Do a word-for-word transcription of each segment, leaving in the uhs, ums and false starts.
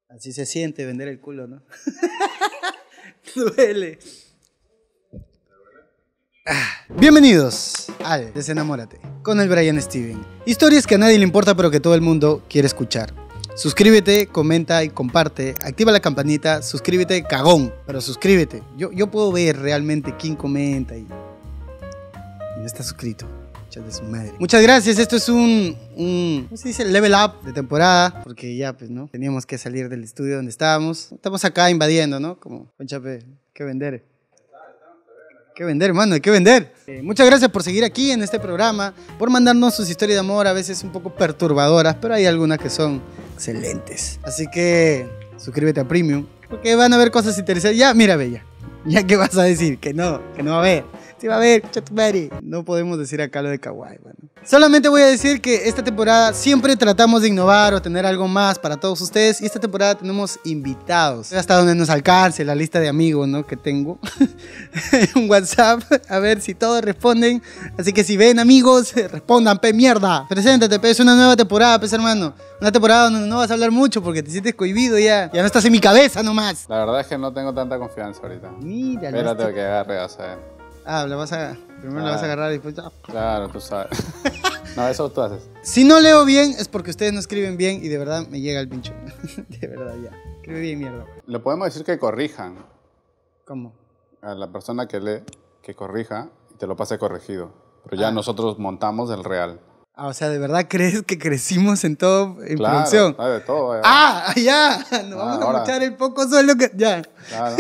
Así se siente vender el culo, ¿no? Duele. Ah, bienvenidos al Desenamórate con el Brian Steven. Historias que a nadie le importa pero que todo el mundo quiere escuchar. Suscríbete, comenta y comparte. Activa la campanita, suscríbete, cagón. Pero suscríbete. Yo, yo puedo ver realmente quién comenta y, y no está suscrito. De su madre. Muchas gracias, esto es un, un ¿cómo se dice? Level up de temporada, porque ya pues no, teníamos que salir del estudio donde estábamos. Estamos acá invadiendo, ¿no? Como, conchape, hay que vender. Hay que vender, mano, hay que vender. Eh, muchas gracias por seguir aquí en este programa, por mandarnos sus historias de amor, a veces un poco perturbadoras, pero hay algunas que son excelentes. Así que suscríbete a Premium, porque van a haber cosas interesantes. Ya, mira, Bella, ya que vas a decir que no, que no va a haber. Sí va a haber, chatumare. No podemos decir acá lo de kawaii, bueno. Solamente voy a decir que esta temporada siempre tratamos de innovar o tener algo más para todos ustedes. Y esta temporada tenemos invitados. Hasta donde nos alcance la lista de amigos, ¿no? Que tengo. Un WhatsApp, a ver si todos responden. Así que si ven amigos, respondan, pe mierda. Preséntate, pe, es una nueva temporada, pe hermano. Una temporada donde no vas a hablar mucho porque te sientes cohibido ya. Ya no estás en mi cabeza nomás. La verdad es que no tengo tanta confianza ahorita. Mira, espérate este... que agarre, vas a ver. Ah, la vas a, primero ah, la vas a agarrar y después... Ah. Claro, tú sabes. No, eso tú haces. Si no leo bien es porque ustedes no escriben bien y de verdad me llega el pincho. De verdad, ya. Escribe bien, mierda. Le podemos decir que corrijan. ¿Cómo? A la persona que lee, que corrija y te lo pase corregido. Pero ya ah. nosotros montamos el real. Ah, o sea, ¿de verdad crees que crecimos en todo, en claro, producción? Claro, de todo. Ya. ¡Ah, ya! Nos ah, vamos ahora. a mochar el poco suelo que... Ya. Claro.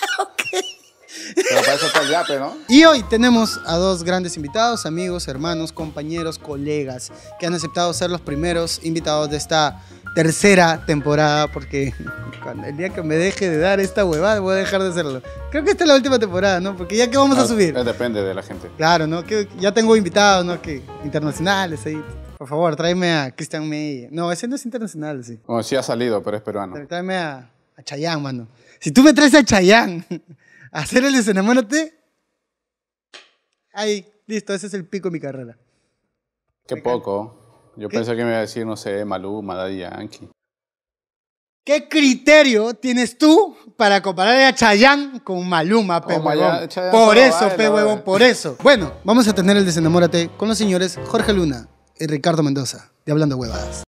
Pero para eso está el yape, ¿no? Y hoy tenemos a dos grandes invitados, amigos, hermanos, compañeros, colegas, que han aceptado ser los primeros invitados de esta tercera temporada, porque cuando el día que me deje de dar esta huevada voy a dejar de hacerlo. Creo que esta es la última temporada, ¿no? Porque ya que vamos no, a subir. Depende de la gente. Claro, ¿no? Que ya tengo invitados, ¿no? Que internacionales ahí. Por favor, tráeme a Christian May. No, ese no es internacional, sí. Bueno, sí ha salido, pero es peruano. Tráeme a, a Chayanne, mano. Si tú me traes a Chayanne... hacer el Desenamórate. Ahí, listo, ese es el pico de mi carrera. Qué poco. Yo ¿Qué? pensé que me iba a decir, no sé, Maluma, Daddy Yankee. ¿Qué criterio tienes tú para comparar a Chayanne con Maluma, pe oh, huevón? Por eso, baila, pe huevón, por eso. Bueno, vamos a tener el Desenamórate con los señores Jorge Luna y Ricardo Mendoza, de Hablando Huevadas.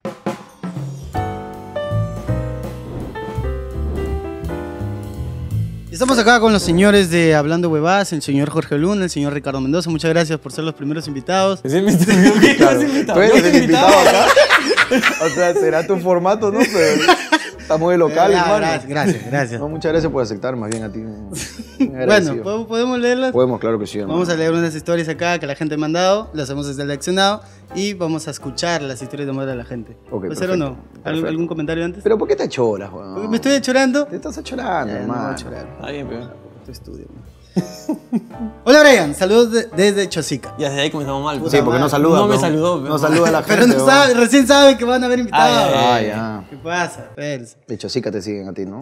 Estamos acá con los señores de Hablando Huevadas, el señor Jorge Luna, el señor Ricardo Mendoza. Muchas gracias por ser los primeros invitados. ¿Es invitado? Claro. ¿Tú eres el invitado acá? O sea, será tu formato, ¿no? Pero estamos de local, hermano. Gracias, gracias, gracias. No, muchas gracias por aceptar, más bien a ti. Bueno, ¿podemos leerlas? Podemos, claro que sí, hermano. Vamos a leer unas historias acá que la gente me ha mandado, las hemos seleccionado y vamos a escuchar las historias de amor de la gente. Okay, ¿Puede ser o no? ¿Algún, ¿Algún comentario antes? ¿Pero por qué te achoras, weón? ¿Me estoy achorando? Te estás achorando, eh, hermano. No, chorar. Está bien, pero... Tu estudio, hola, Brian, saludos de, desde Chosica. Ya desde ahí comenzamos mal. Sí, porque no saluda. No me no, saludó. No saluda a la gente. Pero no sabe, recién saben que van a haber invitados. Ah, ya. ya. ¿Qué pasa? Pers. De Chosica te siguen a ti, ¿no?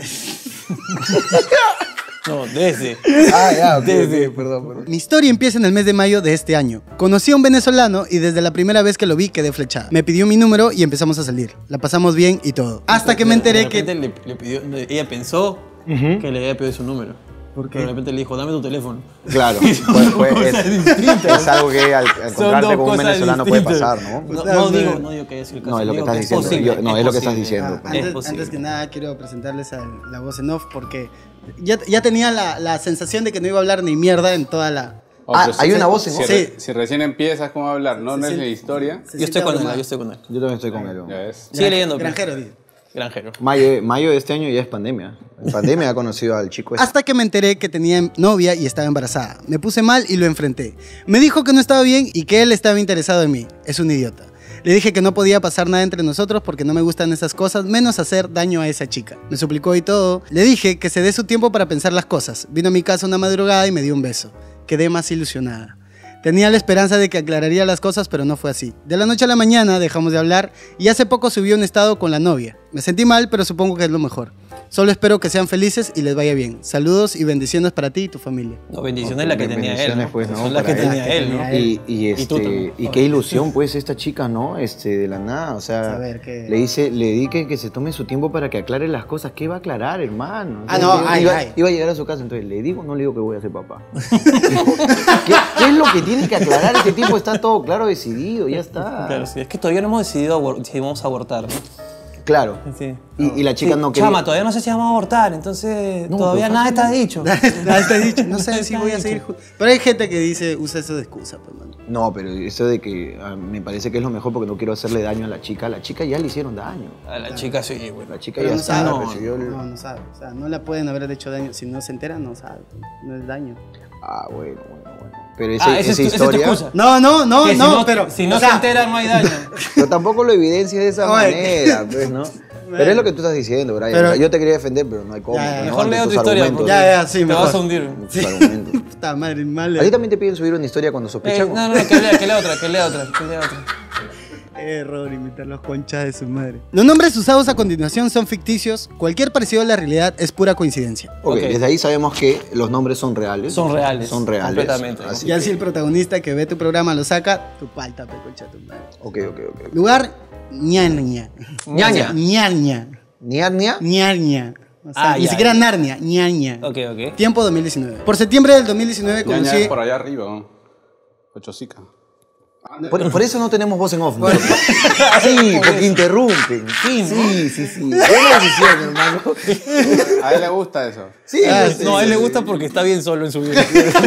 No, desde. Ah, ya, okay, desde. Okay, perdón, perdón. Mi historia empieza en el mes de mayo de este año. Conocí a un venezolano y desde la primera vez que lo vi quedé flechada. Me pidió mi número y empezamos a salir. La pasamos bien y todo. Hasta que me enteré que... Le, le pidió, ella pensó uh-huh. que le había pedido su número. ¿Por qué? Pero de repente le dijo, dame tu teléfono. Claro, pues, pues, es, es algo que al, al encontrarte con un venezolano distintas. puede pasar, ¿no? No, no, digo, no digo que es el caso. No, es lo que estás que diciendo. Es Yo, no, es, es lo que estás diciendo. Ah, antes, antes que nada, quiero presentarles a la voz en off porque ya, ya tenía la, la sensación de que no iba a hablar ni mierda en toda la... Oh, ah, hay si, una voz en si, off. Si, si recién empiezas, ¿cómo hablar? No, no es la historia. Yo estoy con él, yo estoy con él. Yo también estoy con él. Ya ves. Sigue leyendo. Granjero, dice. Granjero. Mayo, mayo de este año ya es pandemia. En pandemia ha conocido al chico este. Hasta que me enteré que tenía novia y estaba embarazada. Me puse mal y lo enfrenté. Me dijo que no estaba bien y que él estaba interesado en mí. Es un idiota. Le dije que no podía pasar nada entre nosotros porque no me gustan esas cosas, menos hacer daño a esa chica. Me suplicó y todo. Le dije que se dé su tiempo para pensar las cosas. Vino a mi casa una madrugada y me dio un beso. Quedé más ilusionada. Tenía la esperanza de que aclararía las cosas, pero no fue así. De la noche a la mañana dejamos de hablar y hace poco subió un estado con la novia. Me sentí mal, pero supongo que es lo mejor. Solo espero que sean felices y les vaya bien. Saludos y bendiciones para ti y tu familia. No, bendiciones la que tenía él. ¿no? Pues, ¿no? Son las que Para tenía él. él, ¿no? Y, y, este, tú también. y qué ilusión, pues, esta chica, ¿no? Este, de la nada, o sea, Saber que- le dice, le di que, que se tome su tiempo para que aclare las cosas. ¿Qué va a aclarar, hermano? Ah, O sea, no, iba, ay, iba, ay. iba a llegar a su casa, entonces, ¿le digo o no le digo que voy a ser papá? ¿Qué, qué es lo que tiene que aclarar? Este tipo está todo claro, decidido, ya está. Claro, sí. Es que todavía no hemos decidido abor- si vamos a abortar, ¿no? Claro. Sí. Y, y la chica Sí, no quería... Chama, todavía no sé si vamos a abortar, entonces No, todavía pero nada está dicho. Nada está dicho. No sé si Está voy a dicho. seguir. ju- Pero hay gente que dice, usa eso de excusa, pues, mano. No, pero eso de que ah, me parece que es lo mejor porque no quiero hacerle daño a la chica. A la chica ya le hicieron daño. A la chica sí, güey. La chica Pero ya no está, sabe. no, recibió el- No, no sabe. O sea, no la pueden haber hecho daño. Si no se entera, no sabe. No es daño. Ah, bueno, bueno, bueno. Pero ese, Ah, esa es, esa tu, esa es tu historia... excusa. No, no, no, Que si no, pero. Si no o se sea, entera, no hay daño. Pero tampoco lo evidencia de esa Oye. manera, pues, ¿no? Pero es lo que tú estás diciendo, Brian. Pero- Yo te quería defender, pero no hay cómo. Ya, ya, pues, ¿no? Mejor Ante lea tus otra historia, argumentos. porque Ya, ya, sí, te mejor. vas a hundir. Tus argumentos. Puta madre, mal. ¿A ti también te piden subir una historia cuando Eh, sospechan? no, no, no, que lea, que lea otra, que lea otra, que lea otra. Error, imitar los conchas de su madre. Los nombres usados a continuación son ficticios. Cualquier parecido a la realidad es pura coincidencia. Ok, Ok. desde ahí sabemos que los nombres son reales. Son reales, Son reales. completamente. Así Ya que- si el protagonista que ve tu programa lo saca, tu palta, pe, concha de tu madre. Ok, ok, ok. Lugar, ñaña. Ñaña. Ñaña. Niarnia. Ñaña. O sea, Ah, ni ya, siquiera ya. Narnia, ñaña. Ok, ok. Tiempo dos mil diecinueve. Por septiembre del dos mil diecinueve Ya, ya, conocí... por allá arriba, ¿no? Ochocica. Por, por eso no tenemos voz en off. ¿no? Sí, porque interrumpen. Sí, ¿no? Sí, sí, sí. Buena decisión, hermano. A él le gusta eso. Sí, Ah, yo sé. No, a él le gusta porque está bien solo en su vida.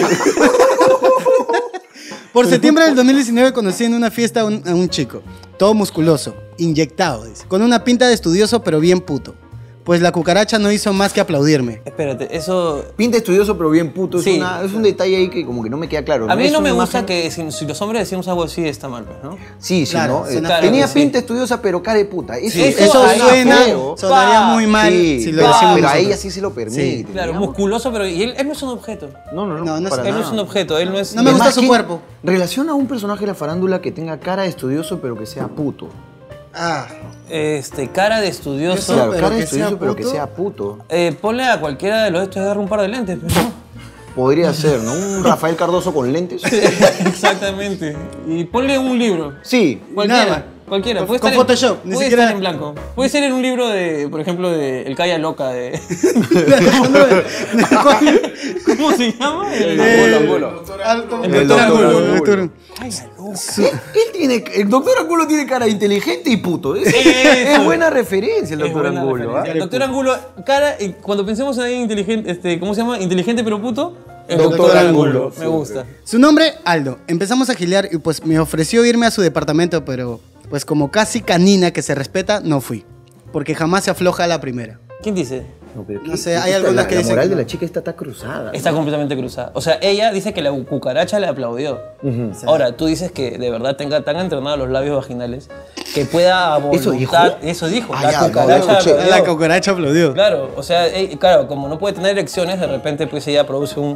Por septiembre del dos mil diecinueve conocí en una fiesta a un, a un chico, todo musculoso, inyectado, dice, con una pinta de estudioso pero bien puto. Pues la cucaracha no hizo más que aplaudirme. Espérate, eso... Pinta estudioso, pero bien puto. Es, Sí. una- es un detalle ahí que como que no me queda claro. A mí Es no una me gusta imagen- que si, si los hombres decimos algo así está mal, pues, ¿no? Sí, sí, Claro, ¿no? suena Eh, feo. Tenía Claro que pinta sí. estudiosa, pero cara de puta. Eso, Sí, Eso, Eso suena, feo. sonaría Pa. muy mal Sí, si lo pero, decimos pero a nosotros. ella sí se lo permite. Sí. Claro, digamos. musculoso, pero y él, él no es un objeto. No, no, no. No, no es- para Él no nada. es un objeto, él no es... No me Es gusta más, su ¿quién cuerpo. Relaciona a un personaje de la farándula que tenga cara de estudioso, pero que sea puto. Ah, Este, cara de estudioso. Eso, Claro, pero cara de que estudioso, sea pero que puto. sea puto. Eh, ponle a cualquiera de los estos de dar un par de lentes, pues, ¿no? Podría ser, ¿no? Un Rafael Cardoso con lentes. Exactamente. Y ponle un libro. Sí. Cualquiera. Nada. Cualquiera. Con- Puede con estar en- Photoshop, ni puede siquiera- estar en blanco. Puede ser en un libro de, por ejemplo, de El Calla Loca de... ¿Cómo se llama? El- Angulo, Angulo. Alto. El doctor Angulo. El doctor- Él tiene, el doctor Angulo tiene cara de inteligente y puto. Es, Eso. es buena referencia el Es doctor buena Angulo. referencia. ¿ah? El doctor Angulo, cara, y cuando pensemos en alguien inteligente, este, ¿cómo se llama? Inteligente pero puto. El Doctor doctor, Angulo, Angulo. sí, Me gusta. Su nombre, Aldo. Empezamos a gilear y pues me ofreció irme a su departamento, pero pues como casi canina que se respeta, no fui. Porque jamás se afloja a la primera. ¿Quién dice? No, pero No ¿qué- sé, qué hay está? algunas la, que la dicen moral que de no. la chica está, está cruzada. Está completamente cruzada. O sea, ella dice que la cucaracha le aplaudió. Ahora, tú dices que de verdad tenga tan entrenados los labios vaginales que pueda a voluntad... ¿Eso dijo? Eso dijo. Ah, la ya, no, cucaracha no lo escuché. aplaudió. La cucaracha aplaudió. Claro, o sea, eh, claro, como no puede tener erecciones, de repente pues ella produce un...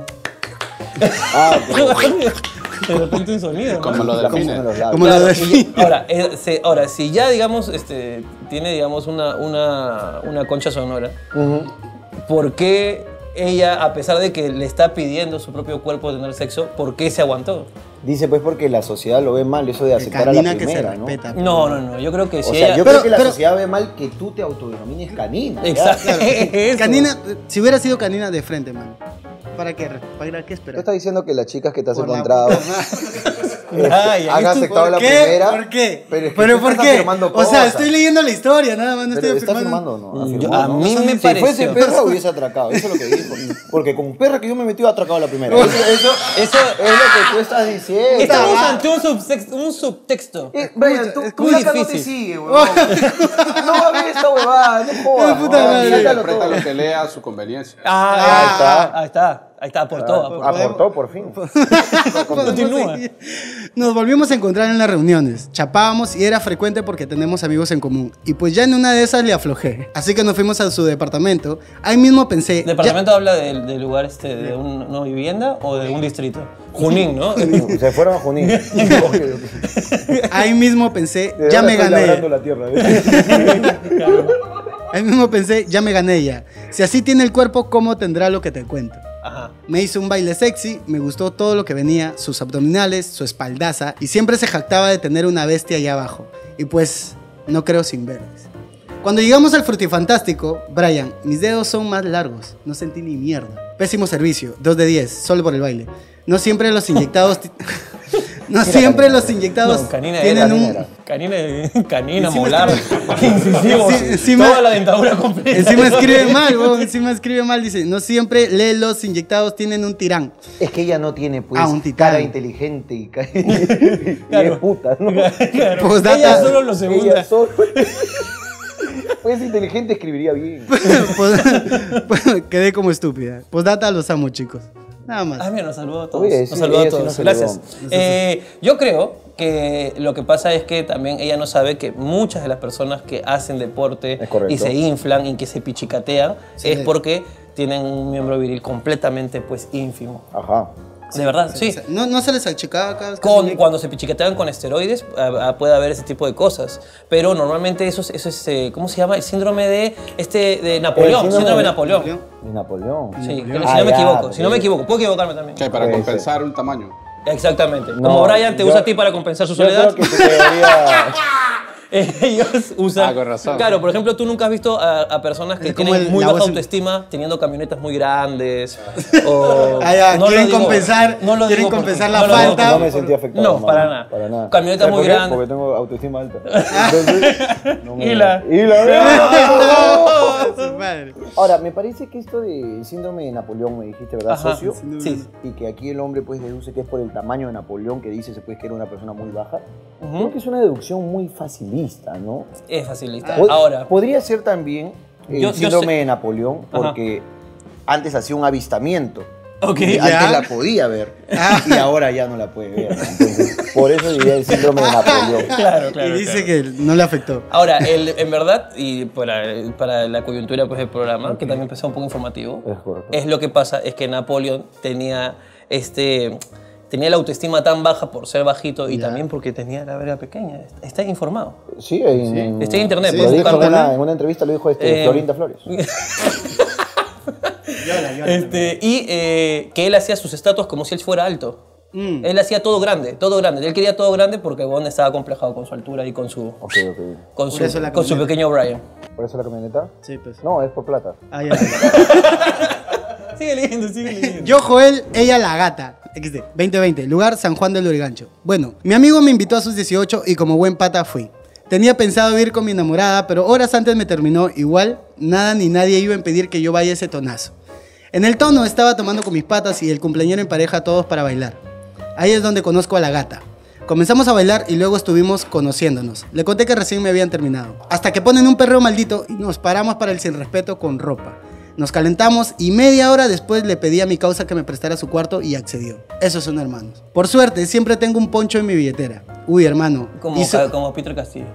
Ah, de repente un sonido, ¿no? Como lo la cosa define. en los labios. Como Claro, lo y define. ya- ahora, eh, se- ahora, si ya, digamos, este, tiene, digamos, una, una, una concha sonora, ¿por qué ella, a pesar de que le está pidiendo su propio cuerpo tener sexo, por qué se aguantó? Dice pues porque la sociedad lo ve mal eso de aceptar a la Canina que se primera, ¿no? respeta. No, no, no, yo creo que O si sea, ella... yo Pero- creo que la pero- sociedad ve mal que tú te autodenomines canina. ¿ya? Exacto. Eso. Canina, si hubiera sido canina de frente, man. ¿Para qué? ¿Para qué Tú esperar? estás diciendo que las chicas que te has Por la encontrado Ay, han ¿y tú aceptado ¿Por la qué? primera. ¿Por qué? Pero, es que ¿Pero tú por estás qué? afirmando O sea, cosas. estoy leyendo la historia, nada más, no Pero estoy ¿está afirmando. afirmando o no? Yo- Afirmó, a ¿no? mí me Si pareció... fuese perra hubiese atracado, eso es lo que dijo. Porque con perra que yo me metí a atracado la primera. Eso, eso, Eso... es lo que tú estás diciendo. Estamos ante un subtexto. Un subtexto. Eh, Brian, tú, Es tú muy acá no te difícil. sigue, huevón. No va a ver esta huevada, no jodas. puta huevón, madre. sácalo Interpreta todo. lo que lea a su conveniencia. Ah, Ahí está. Ahí está. Ahí está, aportó. aportó. Aportó por fin. Continúa. Nos volvimos a encontrar en las reuniones, chapábamos y era frecuente porque tenemos amigos en común. Y pues ya en una de esas le aflojé. Así que nos fuimos a su departamento. Ahí mismo pensé... ya- ¿Departamento habla del del lugar este, de un- una vivienda o de un distrito? Junín, ¿no? Se fueron a Junín. ahí mismo pensé, ya me gané. la tierra. Ahí mismo pensé, ya me gané ya. Si así tiene el cuerpo, ¿cómo tendrá lo que te cuento? Ajá. Me hizo un baile sexy, me gustó todo lo que venía, sus abdominales, su espaldaza, y siempre se jactaba de tener una bestia allá abajo. Y pues, no creo sin verles. Cuando llegamos al frutifantástico, Brian, mis dedos son más largos, no sentí ni mierda. Pésimo servicio, dos de diez, solo por el baile. No siempre los inyectados... ti- no siempre los inyectados No, canina tienen era, un... Canina, canina, Encima molar, incisivo, Enci- encima- toda la dentadura completa. Encima escribe mal, weón, encima escribe mal, dice, no siempre lee los inyectados tienen un tirán. Es que ella no tiene, pues, Ah, un titán. cara inteligente y, ca- y Claro. es puta, ¿no? Claro. Postdata. Ella solo lo Ella segunda. solo- Pues inteligente escribiría bien. Pos- Quedé como estúpida. Postdata, los amo, chicos. Nada más. Ah, mira, nos saludó a todos. Oye, nos sí, saludó a ella sí todos. nos saludó. Gracias. Eh, yo creo que lo que pasa es que también ella no sabe que muchas de las personas que hacen deporte Es correcto. y se inflan y que se pichicatean Sí. es porque tienen un miembro viril completamente pues ínfimo. Ajá. De verdad, sí. O sea, no, no se les achicaba acá. Con, cuando se pichicatean con esteroides ah, ah, puede haber ese tipo de cosas, pero normalmente eso es, eso es eh, ¿cómo se llama? El síndrome de este de Napoleón, El síndrome, síndrome de de- Napoleón. Y Napoleón. Sí, Napoleón. si no me Ah, ya, equivoco, si no me porque- equivoco, puedo equivocarme también. ¿Qué? Para Puede compensar un tamaño. Exactamente. No, Como Brian te yo- usa a ti para compensar su Yo soledad. creo que se debería... Ellos usan. Ah, con razón. Claro, por ejemplo, tú nunca has visto a, a personas que Es como tienen el- muy la baja voz en- autoestima teniendo camionetas muy grandes. O, Ah, ya, lo quieren digo- compensar- no lo quieren digo porque- compensar la no lo digo falta. No porque- me sentí afectado. No, mano, para nada. Para nada. Camioneta ¿Sabes muy por qué? grande. Porque tengo autoestima alta. Entonces, no me- Y la- Y la... Su madre. Ahora, me parece que esto del síndrome de Napoleón, me dijiste, ¿verdad, Ajá, socio? sí. Y que aquí el hombre pues deduce que es por el tamaño de Napoleón, que dice pues que era una persona muy baja. Ujú. Creo que es una deducción muy facilista, ¿no? Es facilista. Pod- Ahora, Podría ser también el Yo- yo síndrome sé- de Napoleón, Ajá. porque antes hacía un avistamiento. ok. Y Ya. antes la podía ver y ahora ya no la puede ver. Entonces, por eso diría el síndrome de Napoleón. Claro, claro. Y dice claro. que no le afectó. Ahora, el, en verdad, y para, para la coyuntura pues, del programa, que también empezó un poco informativo, Es correcto. es lo que pasa, es que Napoleón tenía este... Tenía la autoestima tan baja por ser bajito y Ya. también porque tenía la verga pequeña. Está informado. Sí, en, Está en internet, Sí, Lo puedes dijo en buscarlo. una, en una entrevista, lo dijo este, Eh, Florinda Flores. Este, y eh, que él hacía sus estatuas como si él fuera alto. Mm. Él hacía todo grande, todo grande. Él quería todo grande porque Bond estaba complejado con su altura y con su, Ok, ok. con Por su, eso la con su camioneta. pequeño Brian. ¿Por eso la camioneta? Sí, pues. No, es por plata. Ah, ya. Sigue leyendo, sigue leyendo. Yo, Joel, ella la gata. equis de, veinte veinte, lugar San Juan del Lurigancho. Bueno, mi amigo me invitó a sus dieciocho y como buen pata fui. Tenía pensado ir con mi enamorada, pero horas antes me terminó. Igual, nada ni nadie iba a impedir que yo vaya ese tonazo. En el tono estaba tomando con mis patas y el cumpleañero en pareja todos para bailar. Ahí es donde conozco a la gata. Comenzamos a bailar y luego estuvimos conociéndonos. Le conté que recién me habían terminado. Hasta que ponen un perreo maldito y nos paramos para el sin respeto con ropa. Nos calentamos y media hora después le pedí a mi causa que me prestara su cuarto y accedió. Esos son hermanos. Por suerte, siempre tengo un poncho en mi billetera. Uy, hermano. Como, hizo- ca- como Peter Castillo.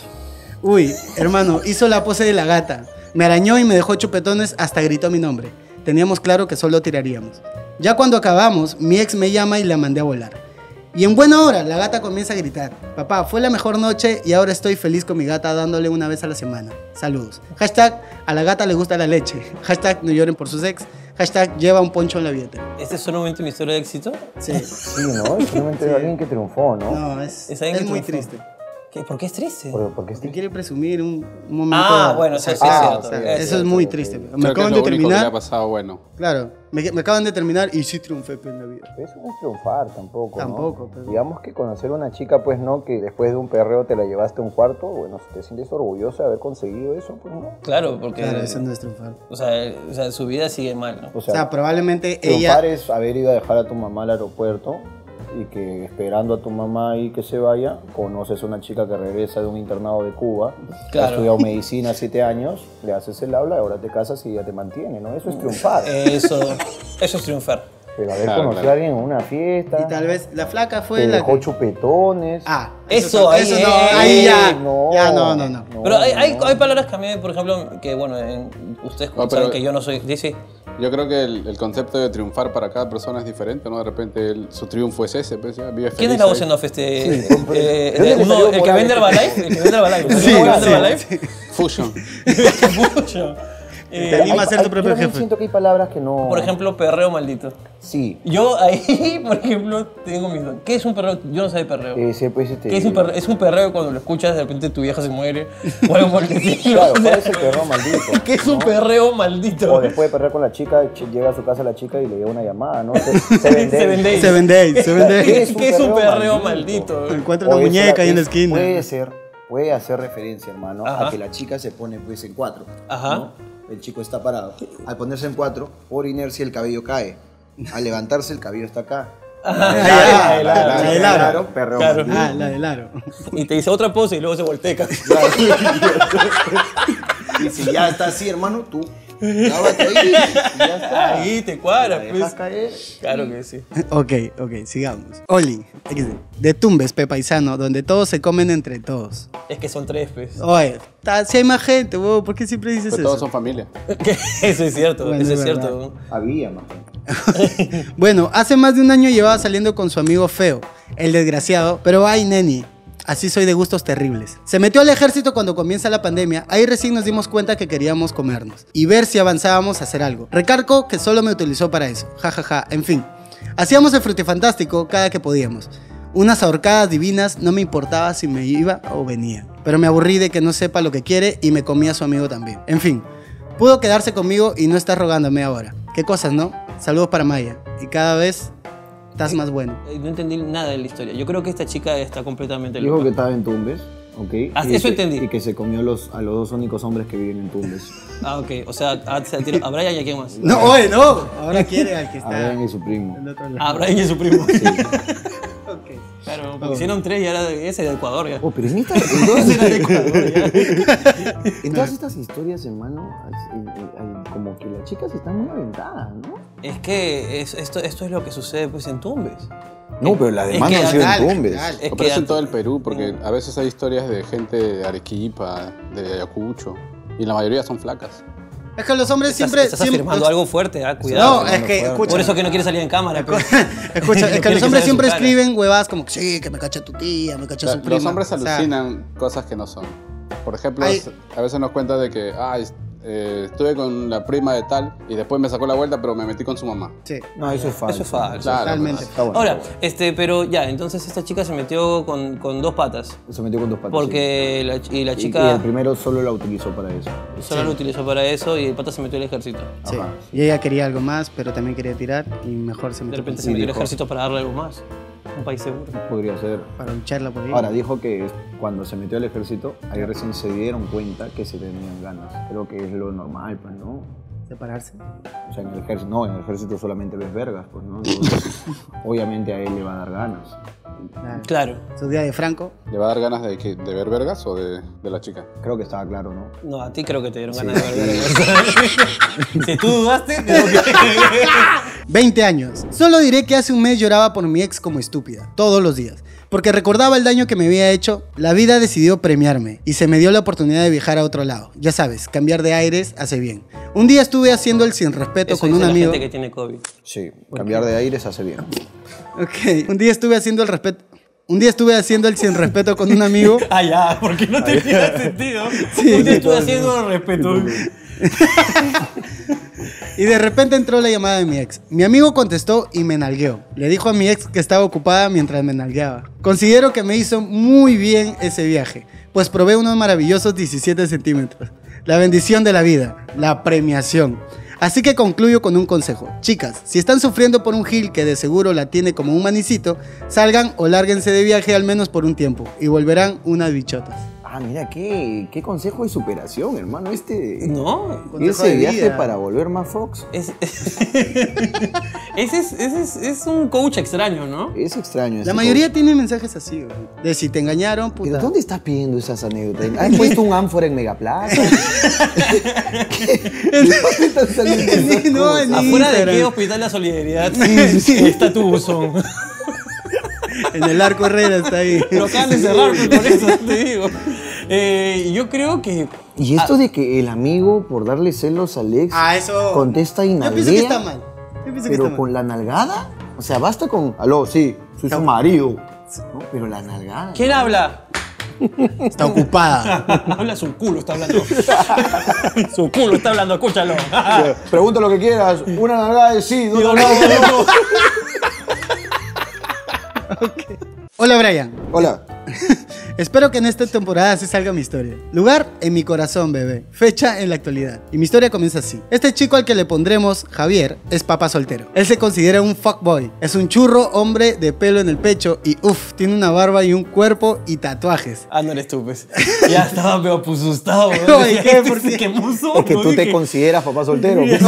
Uy, hermano, hizo la pose de la gata. Me arañó y me dejó chupetones hasta gritó mi nombre. Teníamos claro que solo tiraríamos. Ya cuando acabamos, mi ex me llama y la mandé a volar. Y en buena hora, la gata comienza a gritar. Papá, fue la mejor noche y ahora estoy feliz con mi gata dándole una vez a la semana. Saludos. Hashtag, a la gata le gusta la leche. Hashtag, no lloren por sus ex. Hashtag, lleva un poncho en la billetera. ¿Este es solamente una historia de éxito? Sí. Sí, ¿no? Es solamente alguien que triunfó, ¿no? No, es, Es alguien es que muy triunfó. triste. ¿Qué? ¿Por qué es triste? Por- porque Si este- quiere presumir un, un momento. Ah, bueno, sí, sí, Ah, es o cierto. sea, es Eso es cierto. muy ok. triste. Me Creo que es acaban lo de único que le terminar. ha pasado bueno. Claro, me, me acaban de terminar y sí triunfé pues, en la vida. Eso no es triunfar tampoco, ¿no? Tampoco, pero- Digamos que conocer a una chica, pues no, que después de un perreo te la llevaste a un cuarto, bueno, te sientes orgulloso de haber conseguido eso, pues no. Claro, porque. Claro, eso no es triunfar. o, sea, o sea, su vida sigue mal, ¿no? O O sea, sea, probablemente triunfar ella... es haber ido a dejar a tu mamá al aeropuerto y que esperando a tu mamá ahí que se vaya, conoces a una chica que regresa de un internado de Cuba, que Claro. ha estudiado medicina siete años, le haces el habla y ahora te casas y ella te mantiene, ¿no? Eso es triunfar. Eso, eso es triunfar. Pero haber Claro, conocido claro. a alguien en una fiesta, Y tal vez la flaca fue te la dejó que... chupetones. Ah, Eso, son- ahí, eso no, eh, ahí ya, no. ya no, no, no. Pero hay, hay, no. hay palabras que a mí, por ejemplo, que bueno, en- ustedes No, saben pero- que yo no soy. Dice. Yo creo que el, el concepto de triunfar para cada persona es diferente, ¿no? De repente el- su triunfo es ese, pues ya, vive feliz. ¿Quién es la voz ahí. en off? Este, Sí, eh, ¿de dónde de- le uno- salió el que Morales? vende Herbalife. El que vende Herbalife. ¿El Sí, que vende sí, Herbalife? Fusion. Mucho. Eh, Te anima a Hay- ser tu hay- propio yo también jefe. siento que hay palabras que no... por ejemplo, perreo maldito. Sí. Yo ahí, por ejemplo, tengo mis... ¿Qué es un perreo? Yo no sé de perreo. Ese, pues, este... ¿Qué es un perreo? Es un perreo cuando lo escuchas, de repente tu vieja se muere o algo por el estilo. Claro, ¿cuál es el perreo maldito? ¿Qué es un ¿no? perreo maldito? O después de perder con la chica, ch- llega a su casa la chica y le llega una llamada, ¿no? Se, se vende. Se vende. Se vende, se vende. ¿Qué es un ¿Qué es un perreo perreo maldito? maldito? Encuentra una muñeca ahí en la esquina. Puede ser, puede hacer referencia, hermano, Ajá. a que la chica se pone pues en cuatro. Ajá. ¿no? El chico está parado. Al ponerse en cuatro, por inercia el cabello cae. Al levantarse el cabello está acá. Ajá, ya, ya, la- ya, la del ya. aro. Claro, perreo Claro. maldito. Ah, la del aro. Y te dice otra pose y luego se volteca. Y si ya está así, hermano, tú clávate ahí y ya está. Ahí te cuadra, La dejas pues. caer. Claro que sí. Ok, ok, sigamos. Oli, equis de. De Tumbes, pe paisano, donde todos se comen entre todos. Es que son tres, pues. Oye, ta- si hay más gente, huevón, ¿por qué siempre dices Pues eso? todos son familia. Eso es cierto, Bueno, eso es es verdad. cierto. Había más. Bueno, hace más de un año llevaba saliendo con su amigo feo, el desgraciado, pero ay, neni, así soy de gustos terribles. Se metió al ejército cuando comienza la pandemia, ahí recién nos dimos cuenta que queríamos comernos y ver si avanzábamos a hacer algo. Recargo que solo me utilizó para eso, jajaja, en fin. Hacíamos el frutifantástico cada que podíamos. Unas ahorcadas divinas, no me importaba si me iba o venía. Pero me aburrí de que no sepa lo que quiere y me comí a su amigo también. En fin, pudo quedarse conmigo y no está rogándome ahora. Qué cosas, ¿no? Saludos para Maya. Y cada vez estás más bueno. Eh, No entendí nada de la historia. Yo creo que esta chica está completamente Dijo loca. que estaba en Tumbes, ¿ok? Ah, Y eso que- entendí. Y que se comió los, a los dos únicos hombres que viven en Tumbes. Ah, ok. O sea, a, se tiró- a Brian y a quién más. No, oye, no. Ahora quiere al que A está Brian y su primo. del otro lado. A Brian y su primo. Ok. Claro, porque hicieron tres y ahora ese de Ecuador ya. Oh, pero en, esta, en, todas, Ese era de Ecuador ya. en todas estas historias, hermano, hay- hay- hay como que las chicas están muy aventadas, ¿no? Es que es- esto, esto es lo que sucede pues en Tumbes. No, pero las Es demás que no han sido dale, en Tumbes. dale. Es O pero es que en todo el Perú, porque a veces hay historias de gente de Arequipa, de Ayacucho, y la mayoría son flacas. Es que los hombres estás, siempre... estás siempre- afirmando algo fuerte, ah, cuidado. No, es que, escucha. Por eso que no quiere salir en cámara. pues. Escucha, es que Quiere los hombres salga siempre su cara. escriben huevadas como que sí, que me cacha tu tía, me cacha O su sea, prima. los hombres O sea, alucinan cosas que no son. Por ejemplo, Hay- a veces nos cuentan de que ah, es- eh, estuve con la prima de tal y después me sacó la vuelta, pero me metí con su mamá. sí. No, eso es falso. Eso es falso. Claro, Totalmente. Está bueno. Ahora, este, pero ya, entonces esta chica se metió con, con dos patas. Se metió con dos patas. Porque la, ch- y la sí. Y- chica Y, el primero solo la utilizó para eso. solo lo utilizó para eso y el pata se metió al ejército. Sí. Ajá. Y ella quería algo más, pero también quería tirar y mejor se De metió repente con- se metió al dijo. ejército para darle algo más. Un país seguro. Podría ser. para lucharla por ahí. Ahora, dijo que cuando se metió al ejército, ahí recién se dieron cuenta que se tenían ganas. Creo que es lo normal, pues, ¿no? Separarse. O sea, en el ejército, no, en el ejército solamente ves vergas, pues, ¿no? Entonces, obviamente a él le va a dar ganas. Nada. Claro. Su día de Franco. ¿Le va a dar ganas de, que- de ver vergas o de, de la chica? Creo que estaba claro, ¿no? No, a ti creo que te dieron ganas de ver. Si tú dudaste, tengo que... veinte años. Solo diré que hace un mes lloraba por mi ex como estúpida, todos los días. Porque recordaba el daño que me había hecho, la vida decidió premiarme y se me dio la oportunidad de viajar a otro lado. Ya sabes, cambiar de aires hace bien. Un día estuve haciendo el sin respeto Eso con dice un la amigo. gente que tiene COVID. Sí, cambiar de aires hace bien. Ok, un día estuve haciendo el respeto. Un día estuve haciendo el sin respeto con un amigo. Ah, ya, porque no tenía sentido. Sí. Un día estuve haciendo el respeto. Y de repente entró la llamada de mi ex. Mi amigo contestó y me nalgueó. Le dijo a mi ex que estaba ocupada mientras me nalgueaba. Considero que me hizo muy bien ese viaje, pues probé unos maravillosos diecisiete centímetros. La bendición de la vida, la premiación. Así que concluyo con un consejo. Chicas, si están sufriendo por un gil que de seguro la tiene como un manicito, salgan o lárguense de viaje al menos por un tiempo y volverán unas bichotas. Ah, mira, qué, qué consejo de superación, hermano. Este. No, Consejo Ese de viaje vida. para volver más Fox es, ese, es, ese es, es un coach extraño, ¿no? es extraño. La ese mayoría coach. tiene mensajes así, güey. De si te engañaron, ¿Pero puta. dónde estás pidiendo esas anécdotas? ¿Has puesto un ánfora en Megaplaza? ¿Qué? ¿De dónde están saliendo esas Sí, no, cosas? en ¿Afuera de Instagram. qué hospital de la solidaridad está tu buzón? En el Arco Herrera está ahí. Lo acaban de cerrar, pues, por eso te digo. Eh, yo creo que Y esto de que el amigo, por darle celos al ex, Ah, eso. contesta y Yo nalguea. pienso que está mal. Yo pienso que Pero está con mal. la nalgada, o sea, basta con, aló, sí, soy su marido. ¿No? Pero la nalgada. ¿Quién habla? Está ocupada. Habla su culo, está hablando. Su culo está hablando, escúchalo. Pregunta lo que quieras. Una nalgada de sí, dos Digo, nalgadas de no. Hola, Brian. Hola. Espero que en esta temporada se salga mi historia. Lugar, en mi corazón, bebé. Fecha, en la actualidad. Y mi historia comienza así. Este chico al que le pondremos Javier es papá soltero. Él se considera un fuckboy. Es un churro hombre de pelo en el pecho y uff, tiene una barba y un cuerpo y tatuajes. Ah, no eres tú, pues. Ya estaba pero pues asustado, weón. Oye, Decía, ¿qué? este ¿Por se qué? quemó Es solo, que tú te dije. consideras papá soltero. ¡Oye! ¡Oye,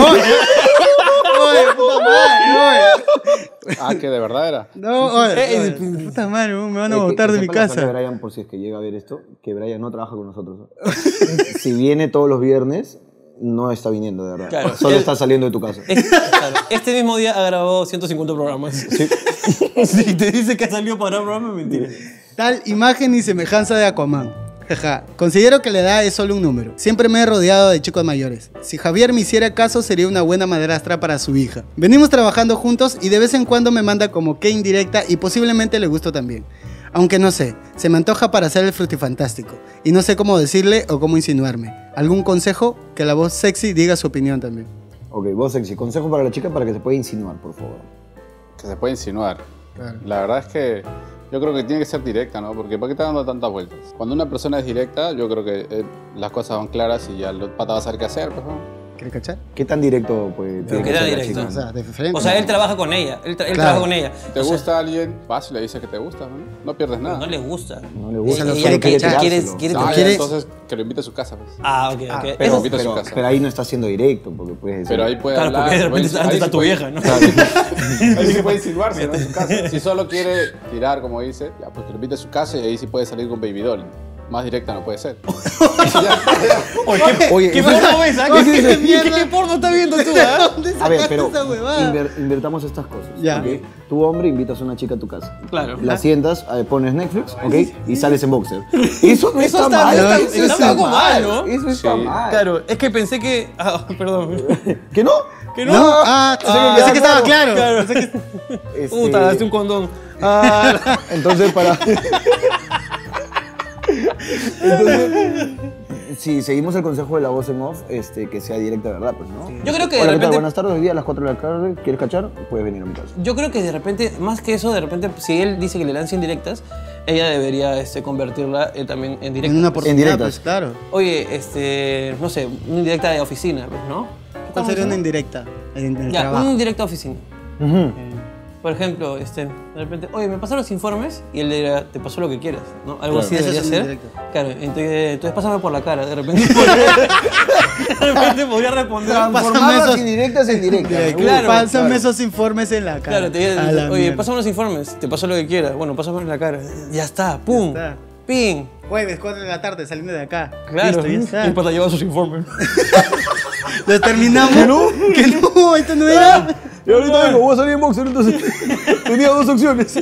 puta madre! ¡Oye! Ah, que de verdad era. No, oye, Eh, oye, puta madre, me van a Eh, que- botar que de mi sepa la gente de casa. Brian, por si es que llega a ver esto, que Brian no trabaja con nosotros. ¿no? Si viene todos los viernes, no está viniendo, de verdad. Claro. Solo Él- está saliendo de tu casa. Es- claro, este mismo día ha grabado ciento cincuenta programas. Sí. Si te dice que ha salido para un programa, es mentira. Tal imagen y semejanza de Aquaman. Jaja, considero que la edad es solo un número. Siempre me he rodeado de chicos mayores. Si Javier me hiciera caso, sería una buena madrastra para su hija. Venimos trabajando juntos y de vez en cuando me manda como que indirecta y posiblemente le gusto también. Aunque no sé, se me antoja para hacer el frutifantástico y no sé cómo decirle o cómo insinuarme. ¿Algún consejo? Que la voz sexy diga su opinión también. Ok, vos sexy. Consejo para la chica para que se pueda insinuar, por favor. Que se puede insinuar. Claro. La verdad es que yo creo que tiene que ser directa, ¿no? Porque ¿para qué está dando tantas vueltas? Cuando una persona es directa, yo creo que eh, las cosas van claras y ya el pata va a saber qué hacer, pues, ¿no? ¿Quieres cachar? ¿Qué tan directo pues, tiene qué que tan ser la directo? chica? O sea, de frente. O sea, él trabaja con ella. Él, tra- él Claro. trabaja con ella. Si te O sea, gusta alguien, vas y le dices que te gusta, ¿no? No pierdes nada. no le gusta. No le gusta, Ella solo quiere, quiere quiere, tirárselo. quiere Ah, ya, quiere- entonces que lo invite a su casa, pues. Ah, ok, ok. Ah, Eso pero, es- invita a su pero- casa. pero ahí no está siendo directo, porque puedes decir... Pero ahí puede Claro, hablar. porque de repente puede- antes ahí está sí tu puede- vieja, ¿no? Claro. Ahí sí puede insinuarse, ¿no? En su casa. Si solo quiere tirar, como dice, ya, pues que lo invite a su casa y ahí sí puede salir con Baby Doll. Más directa no puede ser. Oye, ¿qué, Oye, ¿qué eso- porno ves? ah? Oye, ¿Qué, ¿qué qué- mierda? qué porno estás viendo tú? ah? ¿Dónde A ver, sacaste pero esa huevada? inver- invertamos estas cosas. Ya. ¿ok? Tu hombre invitas a una chica a tu casa. Claro. La sientas, eh, pones Netflix, ¿ok? Y sales en boxer. Eso no Eso está, está- mal. está- eso está está un poco mal, ¿no? Eso está Sí. mal. Claro, es que pensé que. Ah, perdón. ¿Que no? ¿Que No, no? ah, pensé, Ah, pensé que estaba claro. claro. Pensé que- Este, Puta, hazte un condón. Ah, Entonces, para... Entonces, si seguimos el consejo de la voz en off, este, que sea directa, ¿verdad? Pues, ¿no? Yo creo que de Hola, ¿qué tal? repente- Buenas tardes, hoy día a las cuatro de la tarde, ¿quieres cachar? Puedes venir a mi casa. yo creo que de repente, más que eso, de repente, si él dice que le lancen indirectas, ella debería este, convertirla eh, también en directa. En una oportunidad, directas. pues claro. Oye, este, no sé, una indirecta de oficina, pues, ¿no? ¿Cuál sería una indirecta en el Ya, trabajo? una indirecta de oficina. Ujú. Por ejemplo, este, de repente, oye, me pasaron los informes y él le dirá, te pasó lo que quieras, ¿no? Algo Claro. así debería Eso es una ser. indirecta. Claro, entonces, entonces pásame por la cara, de repente. de repente podría responder. Transformar esos- las indirectas en directas. Eh, me claro, gusta. Pásame esos informes en la cara. Claro, te dice, A la oye, mierda. pásame los informes, te pasó lo que quieras. Bueno, pásame en la cara. Ya está, pum, está. ping. Jueves, cuatro de la tarde, saliendo de acá. Claro, Listo, ya está. y el pata lleva sus informes. Lo terminamos. ¿Que no? Que no, esto no era. Y ahorita vengo, voy a salir en boxer, entonces tenía dos opciones.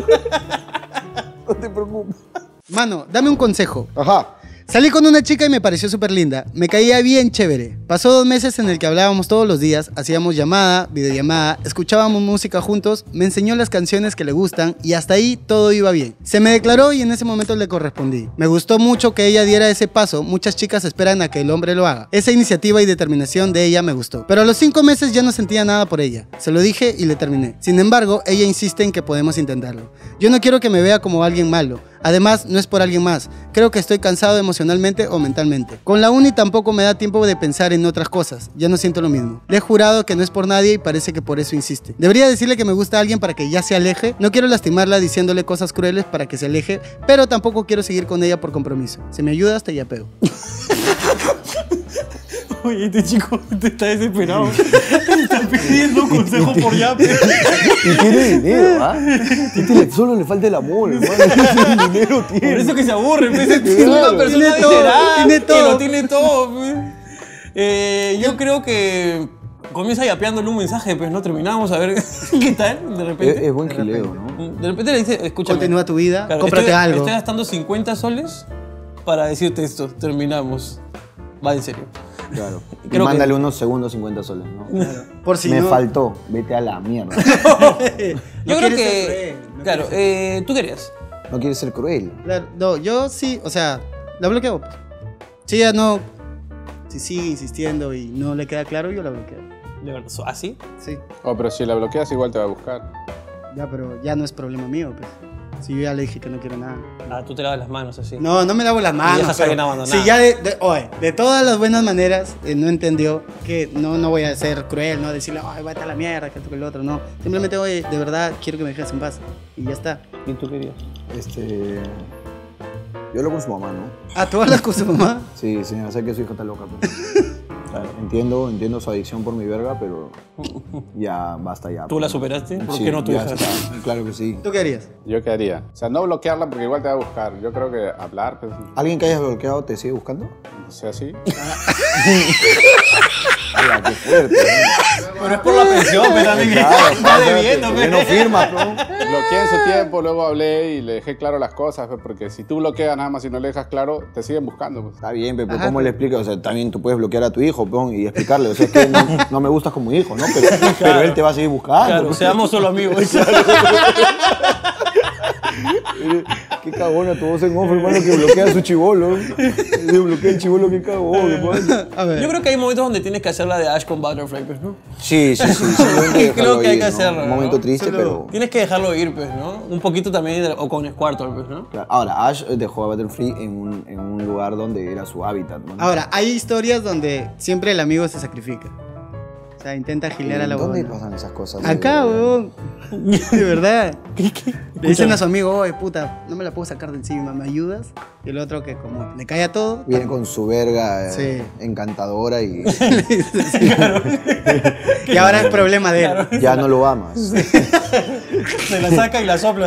No te preocupes. Mano, dame un consejo. Ajá. Salí con una chica y me pareció súper linda. Me caía bien chévere. Pasó dos meses en el que hablábamos todos los días, hacíamos llamada, videollamada, escuchábamos música juntos, me enseñó las canciones que le gustan y hasta ahí todo iba bien. Se me declaró y en ese momento le correspondí. Me gustó mucho que ella diera ese paso, muchas chicas esperan a que el hombre lo haga. Esa iniciativa y determinación de ella me gustó. Pero a los cinco meses ya no sentía nada por ella. Se lo dije y le terminé. Sin embargo, ella insiste en que podemos intentarlo. Yo no quiero que me vea como alguien malo. Además, no es por alguien más. Creo que estoy cansado emocionalmente o mentalmente. Con la uni tampoco me da tiempo de pensar en otras cosas. Ya no siento lo mismo. Le he jurado que no es por nadie y parece que por eso insiste. Debería decirle que me gusta a alguien para que ya se aleje. No quiero lastimarla diciéndole cosas crueles para que se aleje, pero tampoco quiero seguir con ella por compromiso. Si me ayudas, te yapeo. Oye, este chico te está desesperado. Está pidiendo consejo por yape. Y tiene dinero, ¿ah? Tiene- Solo le falta el amor, hermano. El dinero Por tiene. eso que se aburre, pues, es Claro, una persona tiene todo, visceral, tiene que todo. lo tiene todo. pues. Eh, yo creo que comienza yapeándole un mensaje, pues no terminamos a ver qué tal, de Es, repente. es buen gileo, ¿no? De repente le dice, escúchame. Continúa tu vida, claro, cómprate estoy, algo. Estoy gastando cincuenta soles para decirte esto, terminamos. Va en serio. Claro. Y Creo mándale que- unos segundos cincuenta soles, ¿no? Claro. Por si Me no. faltó, vete a la mierda. Yo No creo quieres que... ser cruel, no claro, eh, ¿tú querías? No quieres ser cruel. Claro, no, yo sí, o sea, la bloqueo. Pues. Si ella no. Si sigue insistiendo y no le queda claro, yo la bloqueo. ¿De verdad? ¿Así? Sí. Oh, pero si la bloqueas igual te va a buscar. Ya, pero ya no es problema mío, pues. Si yo ya le dije que no quiero nada. Ah, tú te lavas las manos así. No, no me lavo las manos. dejas a pero alguien abandonado. si ya de, de, oye, de todas las buenas maneras eh, no entendió que no, no voy a ser cruel, no decirle, ay, vete a la mierda, que esto que el otro, no. Simplemente, oye, de verdad quiero que me dejes en paz. Y ya está. ¿Y tú querías? Este. Yo hablo con su mamá, ¿no? Ah, ¿tú hablas con su mamá? Sí, señora, sé que su hija está loca, pero. O sea, entiendo, entiendo su adicción por mi verga, pero. Ya, basta ya. ¿Tú la superaste? ¿Por Sí, qué no tu ya hija? está. Claro que sí. ¿Tú qué harías? ¿Yo qué haría? O sea, no bloquearla porque igual te va a buscar. Yo creo que hablar, pues, ¿Alguien que hayas bloqueado te sigue buscando? no sea así. Hola, qué fuerte. Pero es por la pensión, pero también está debiendo, ¿Por qué no firmas, no? Bloqueé en su tiempo, luego hablé y le dejé claro las cosas, pues, porque si tú bloqueas nada más y no le dejas claro, te siguen buscando. Pues. Está bien, pero Ajá, ¿cómo pero- le explicas? O sea, también tú puedes bloquear a tu hijo, pon, y explicarle. O sea, es que no, no me gustas como hijo, ¿no? Pero, pero él te va a seguir buscando. Claro, pues. seamos solo amigos. Qué cagona tu voz en off, hermano, que bloquea a su chivolo. Le bloquea el chivolo, qué cagón, hermano. A ver. Yo creo que hay momentos donde tienes que hacer la de Ash con Butterfly, pues, ¿no? Sí, sí, sí. sí Creo que hay que hacerlo, Un ¿no? momento triste, Solo- pero... Tienes que dejarlo ir, pues, ¿no? Un poquito también, de- o con Squirtle, pues, ¿no? Claro. Ahora, Ash dejó a Butterfree en un, en un lugar donde era su hábitat, ¿no? Ahora, hay historias donde siempre el amigo se sacrifica. O sea, intenta gilear a la ¿Dónde huevona. pasan esas cosas? Acá, Eh, huevón. De verdad. Le dicen a su amigo, oye, puta, no me la puedo sacar de encima, ¿me ayudas? Y el otro que como le cae a todo. Viene con su verga eh, Sí. encantadora y Y ahora es problema de él. ya no lo amas. Se la saca y la sopla.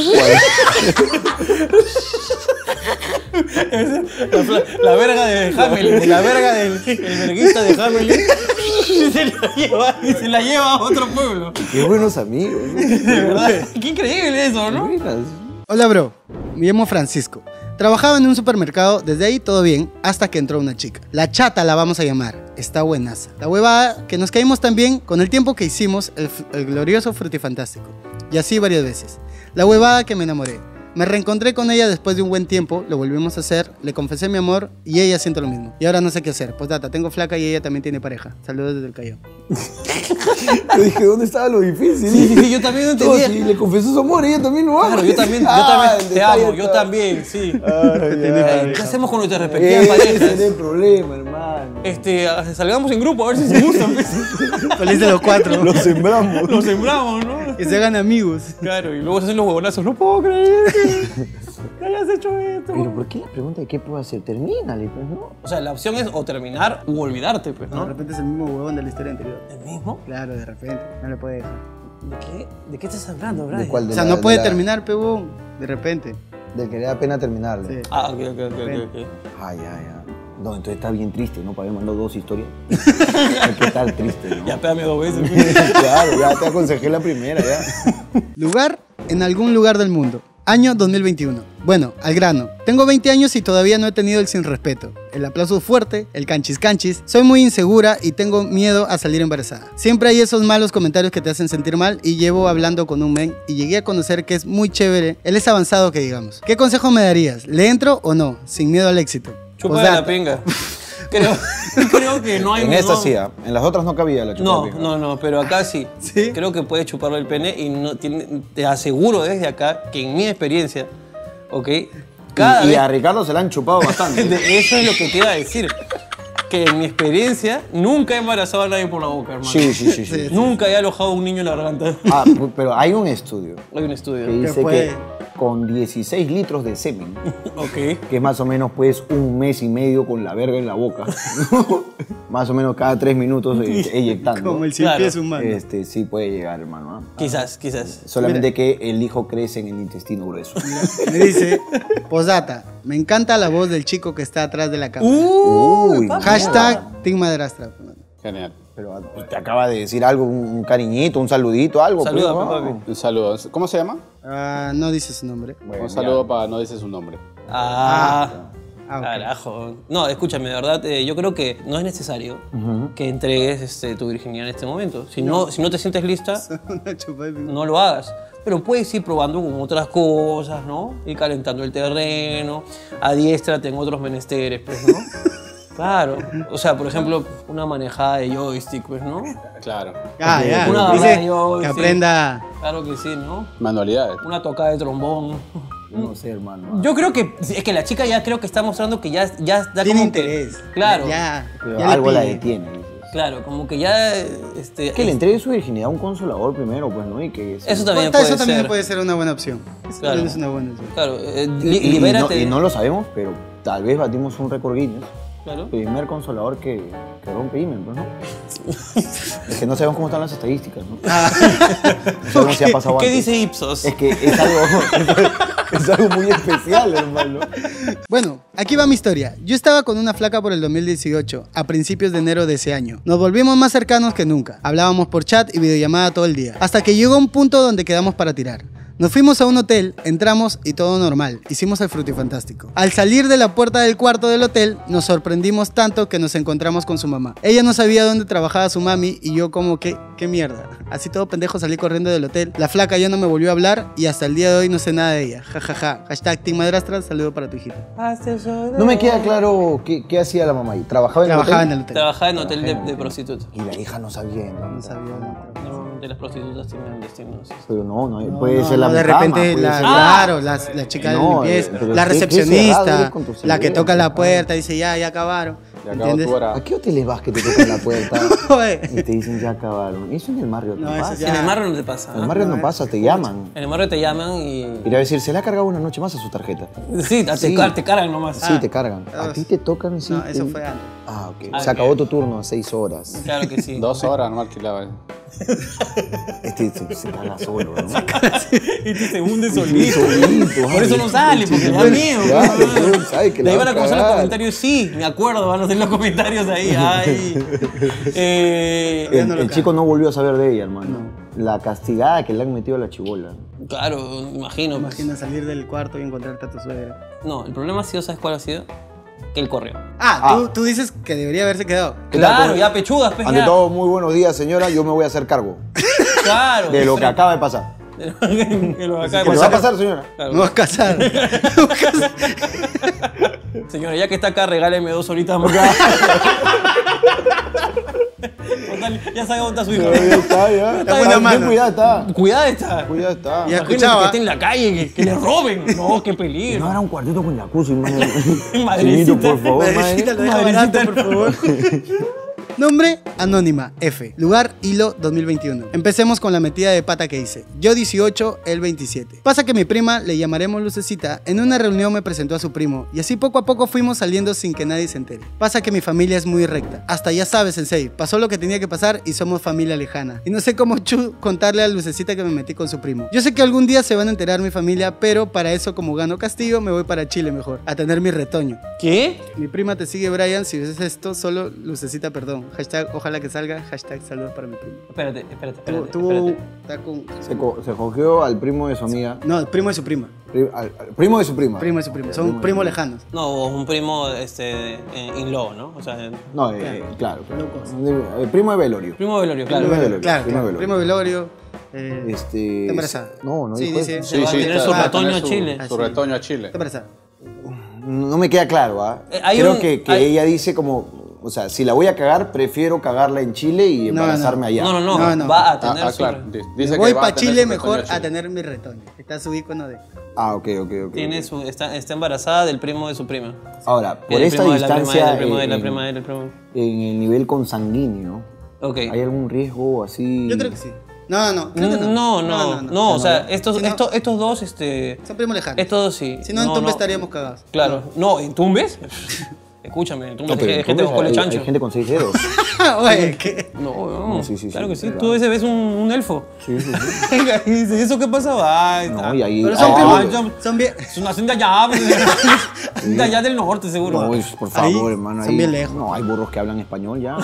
La, fla- la verga de Hamelin, la verga del el verguista de Hamelin. Y se la lleva, y se la lleva a otro pueblo. Qué buenos amigos. ¿no? De verdad, qué increíble eso, ¿no? Buenas. Hola, bro. Me llamo Francisco. Trabajaba en un supermercado, desde ahí todo bien, hasta que entró una chica. La chata la vamos a llamar. Está buenaza. La huevada que nos caímos también con el tiempo que hicimos el, f- el glorioso Frutifantástico. Y así varias veces. La huevada que me enamoré. Me reencontré con ella después de un buen tiempo, lo volvimos a hacer, le confesé mi amor y ella siente lo mismo. Y ahora no sé qué hacer. Pues data, tengo flaca y ella también tiene pareja. Saludos desde el Callao. Yo dije, ¿dónde estaba lo difícil? Sí, sí, sí, yo también no No, entendía. si le confesó su amor, ella también lo ama. Claro, yo también, yo Ah, también el te detalle amo, yo está- también, sí. Ay, ay, ¿Qué hacemos con nuestras respectivas Ese es parejas? el problema, hermano. Este, salgamos en grupo a ver si se gustan. pues. Feliz de los cuatro. Lo sembramos. Lo sembramos, ¿no? Que se hagan amigos. Claro, y luego se hacen los huevonazos. No puedo creer que, que hayas hecho esto. Pero ¿por qué la pregunta de qué puedo hacer? Termínale, pues, ¿no? O sea, la opción es o terminar u olvidarte, pues, De ¿no? repente es el mismo huevón de la historia anterior. ¿El mismo? Claro, de repente. No le puede dejar. ¿De qué, ¿De qué estás hablando, Brian? ¿De cuál? O De sea, la- no puede de la- terminar, pebón. De repente. Del que le da pena terminarle. Sí. Ah, ok, ok, ok, ok. ok. Ay, ay, ay. No, entonces está bien triste, ¿no? Para haber mandado dos historias. Hay que estar triste, ¿no? Ya pégame dos veces. Claro, ya te aconsejé la primera, ya. Lugar en algún lugar del mundo. Año dos mil veintiuno. Bueno, al grano. Tengo veinte años y todavía no he tenido el sin respeto, el aplauso fuerte, el canchis canchis. Soy muy insegura y tengo miedo a salir embarazada. Siempre hay esos malos comentarios que te hacen sentir mal y llevo hablando con un men y llegué a conocer que es muy chévere. Él es avanzado que digamos. ¿Qué consejo me darías? ¿Le entro o no? Sin miedo al éxito. Chupa de Postdata. la pinga. Creo, creo que no hay... En esta no- sí, ¿ah? En las otras no cabía la chupada. No, no, no, pero acá sí. ¿Sí? Creo que puedes chuparle el pene y no tiene, te aseguro desde acá que en mi experiencia, ¿ok? Cada y, y vez... a Ricardo se la han chupado bastante. De- Eso es lo que te iba a decir. Que en mi experiencia nunca he embarazado a nadie por la boca, hermano. Sí, sí, sí, sí. Nunca he alojado a un niño en la garganta. Ah, pu- pero hay un estudio Hay un estudio. que dice puede. que con dieciséis litros de semen, Ok. que es más o menos pues un mes y medio con la verga en la boca, más o menos cada tres minutos eh, eyectando, Como el cien Claro. pies humano. este, sí puede llegar, hermano. ¿ah? Quizás, quizás. Solamente que el hijo crece en el intestino grueso. Me dice, posdata, me encanta la voz del chico que está atrás de la cámara. Uy, Hashtag Team Madrastra. Genial. pero pues, te acaba de decir algo, un, un cariñito, un saludito, algo. pues, Saluda, ¿no? papi. Un saludo. ¿Cómo se llama? Ah, no dice su nombre. Bueno, Un saludo para no dice su nombre. Ah. Ah, ok. Carajo. No, escúchame, de verdad, eh, yo creo que no es necesario Ujú. que entregues este, tu virginidad en este momento. Si no, si no te sientes lista, Una chupa de pico. no lo hagas. Pero puedes ir probando con otras cosas, ¿no? Ir calentando el terreno, adiéstrate en otros menesteres, pues, ¿no? Claro. O sea, por ejemplo, una manejada de joystick, pues, ¿no? Claro. Ah, ya. Una Dice verdad, yo, que sí. aprenda. Claro que sí, ¿no? Manualidades. Una tocada de trombón. Yo no sé, hermano. Yo creo que es que la chica ya creo que está mostrando que ya, ya da Tiene como que- interés. claro, Ya. Pero ya le algo la pide. detiene. dices. claro, como que ya este, Que le entregue su virginidad a un consolador primero, pues, ¿no? Y que Eso también Puta, puede eso también ser. puede ser una buena opción. Eso Claro. también es una buena opción. Claro, eh, Y, li- y- y libérate. no, y no lo sabemos, pero tal vez batimos un récord Guinness. Claro. Primer consolador que, que rompe imen, pues, ¿no? Es que no sabemos cómo están las estadísticas, ¿no? No sabemos si ha pasado ¿Qué antes. dice Ipsos? Es que es algo, es algo muy especial, hermano. Bueno, aquí va mi historia. Yo estaba con una flaca por el dos mil dieciocho, a principios de enero de ese año. Nos volvimos más cercanos que nunca. Hablábamos por chat y videollamada todo el día. Hasta que llegó un punto donde quedamos para tirar. Nos fuimos a un hotel, entramos y todo normal. Hicimos el frutifantástico. Al salir de la puerta del cuarto del hotel, nos sorprendimos tanto que nos encontramos con su mamá. Ella no sabía dónde trabajaba su mami y yo como que, qué mierda. Así todo pendejo salí corriendo del hotel. La flaca ya no me volvió a hablar y hasta el día de hoy no sé nada de ella. Ja, ja, ja. Hashtag Team Madrastra, saludo para tu hijita. No me queda claro qué, qué hacía la mamá ahí. ¿Trabajaba en Trabajaba el en hotel? el hotel. Trabajaba en hotel de, de prostitutas. Y la hija no sabía, ¿no? No sabía, no. Normalmente las prostitutas tienen destinos. Pero no, no, No, puede no, ser la no, de mucama, repente, puede la, ser- claro, la, la chica No, de limpieza, eh, pero la qué- qué cerrado recepcionista, eres con tu la que cerebro, toca la compadre. puerta y dice ya, ya acabaron. Ya acabó ¿Entiendes? tu hora. ¿A qué hoteles vas que te tocan la puerta Oye. y te dicen ya acabaron? Eso en el Marriott no, No, eso pasa. ya- En el Marriott no te pasa. En el ¿ah? Marriott no pasa, te llaman. En el Marriott te llaman y... Y le va a decir, se le ha cargado una noche más a su tarjeta. Sí, te, Sí. car- te cargan nomás. Sí, te cargan. Ah. A ti te tocan, sí. No, eso te- fue antes. Ah, ok. Ah, Se ok. acabó tu turno a seis horas. Claro que sí. Dos horas no alquilaba. eh. Este se, se caga solo, ¿no? Y se hunde solito. Solito, Por eso ay, no sale, porque le da claro, miedo. claro, ¿no? pues, sabe que Le la iban va a a conocer los cagar. comentarios, sí, me acuerdo, van a hacer los comentarios ahí. Ay. Eh, El, no lo el caga. chico no volvió a saber de ella, hermano. La castigada que le han metido a la chibola. claro, imagino. pues. Imagina salir del cuarto y encontrarte a tu suegra. No, el problema ha sido, ¿sabes cuál ha sido? Que él corrió. Ah, Ah. Tú, tú dices que debería haberse quedado. ¿Qué tal, Claro, pues? ya pechugas, pues, Ante ya. todo, muy buenos días, señora. Yo me voy a hacer cargo Claro. de lo que pero- acaba de pasar. de lo que lo acaba de ¿Qué le va a pasar. pasar, señora? Claro. Me vas a casar. Me vas a casar. Señora, ya que está acá, regáleme dos horitas más. Total, ya sabe dónde está su hijo. Ya está, ya. Está buena Ten mano. Cuidado, está. Cuidado está. Cuidado, está. Ya Imagínate escuchaba. que esté en la calle, que, que le roben. No, qué No peligro. era un cuartito con jacuzzi, man. Madrecita. Señorito, por favor, Madrecita, lo deja Madrecita, barato, por favor. Nombre, Anónima, F. Lugar, Hilo, dos mil veintiuno. Empecemos con la metida de pata que hice. Yo dieciocho, él veintisiete. Pasa que mi prima, le llamaremos Lucecita, en una reunión me presentó a su primo y así poco a poco fuimos saliendo sin que nadie se entere. Pasa que mi familia es muy recta. Hasta ya sabes, Sensei, pasó lo que tenía que pasar y somos familia lejana. Y no sé cómo chu contarle a Lucecita que me metí con su primo. Yo sé que algún día se van a enterar mi familia, pero para eso como gano castigo me voy para Chile mejor, a tener mi retoño. ¿Qué? Mi prima te sigue, Brian. Si ves esto, solo Lucecita, perdón. Hashtag, ojalá que salga. Hashtag, saludos para mi prima. Espérate, espérate, Tuvo, espérate. tuvo- espérate. está con... Se, co- se cogió al primo de su amiga. No, el primo de su prima. Pri- al, al primo de su prima. Primo de su prima. Son Primo de primos su lejanos. No, un primo este, en in law, ¿no? O sea, No, eh, claro, claro. Locos. El primo de Velorio. primo Velorio, claro. Primo Velorio. Claro, primo claro. Velorio. Primo Velorio. Eh, Este. Está embarazada. No, no Sí, dijo dice. eso. Se va a tener su va a retoño tener a Chile. Su Ah, sí. retoño a Chile. Está embarazada. No me queda claro, ¿ah? Eh, hay Creo un- que, que hay- ella dice como. O sea, si la voy a cagar, prefiero cagarla en Chile y No, embarazarme no. allá. No, no, no, No, no. va a Ah, tener ah, su... claro. Di- Dice Me que voy va a para tener Chile su mejor retoño a tener mi retoño. Está su icono de... Ah, ok, ok, ok. Tiene ok. su, está, está embarazada del primo de su prima. Ahora, por Del esta primo de la prima distancia. del primo de la en- prima del primo. En el nivel consanguíneo, Ok. ¿hay algún riesgo así? Yo creo que sí. No, no, creo que no. No, no, no, o sea, estos, Si no- estos, estos dos, este... Son primos lejanos. Estos dos sí. Si no, en Tumbe estaríamos cagados. Claro. No, ¿en Tumbes? Escúchame, en Tumbes No, pero hay en gente Tumbes con cole hay- chancho. Hay gente con seis dedos. Oye, ¿qué? No, no, No, sí, sí, claro sí, que sí. claro. Tú a veces ves un, un elfo. Sí, sí, sí. Venga, y dice, ¿eso qué pasaba? Ay, No, está. y ahí- Pero Ah, son ah, primos... yo- Son bien... Es una de allá, pues, de allá del norte, seguro. No, es- por Ahí favor, hermano. son ahí- bien lejos. No, hay burros que hablan español ya.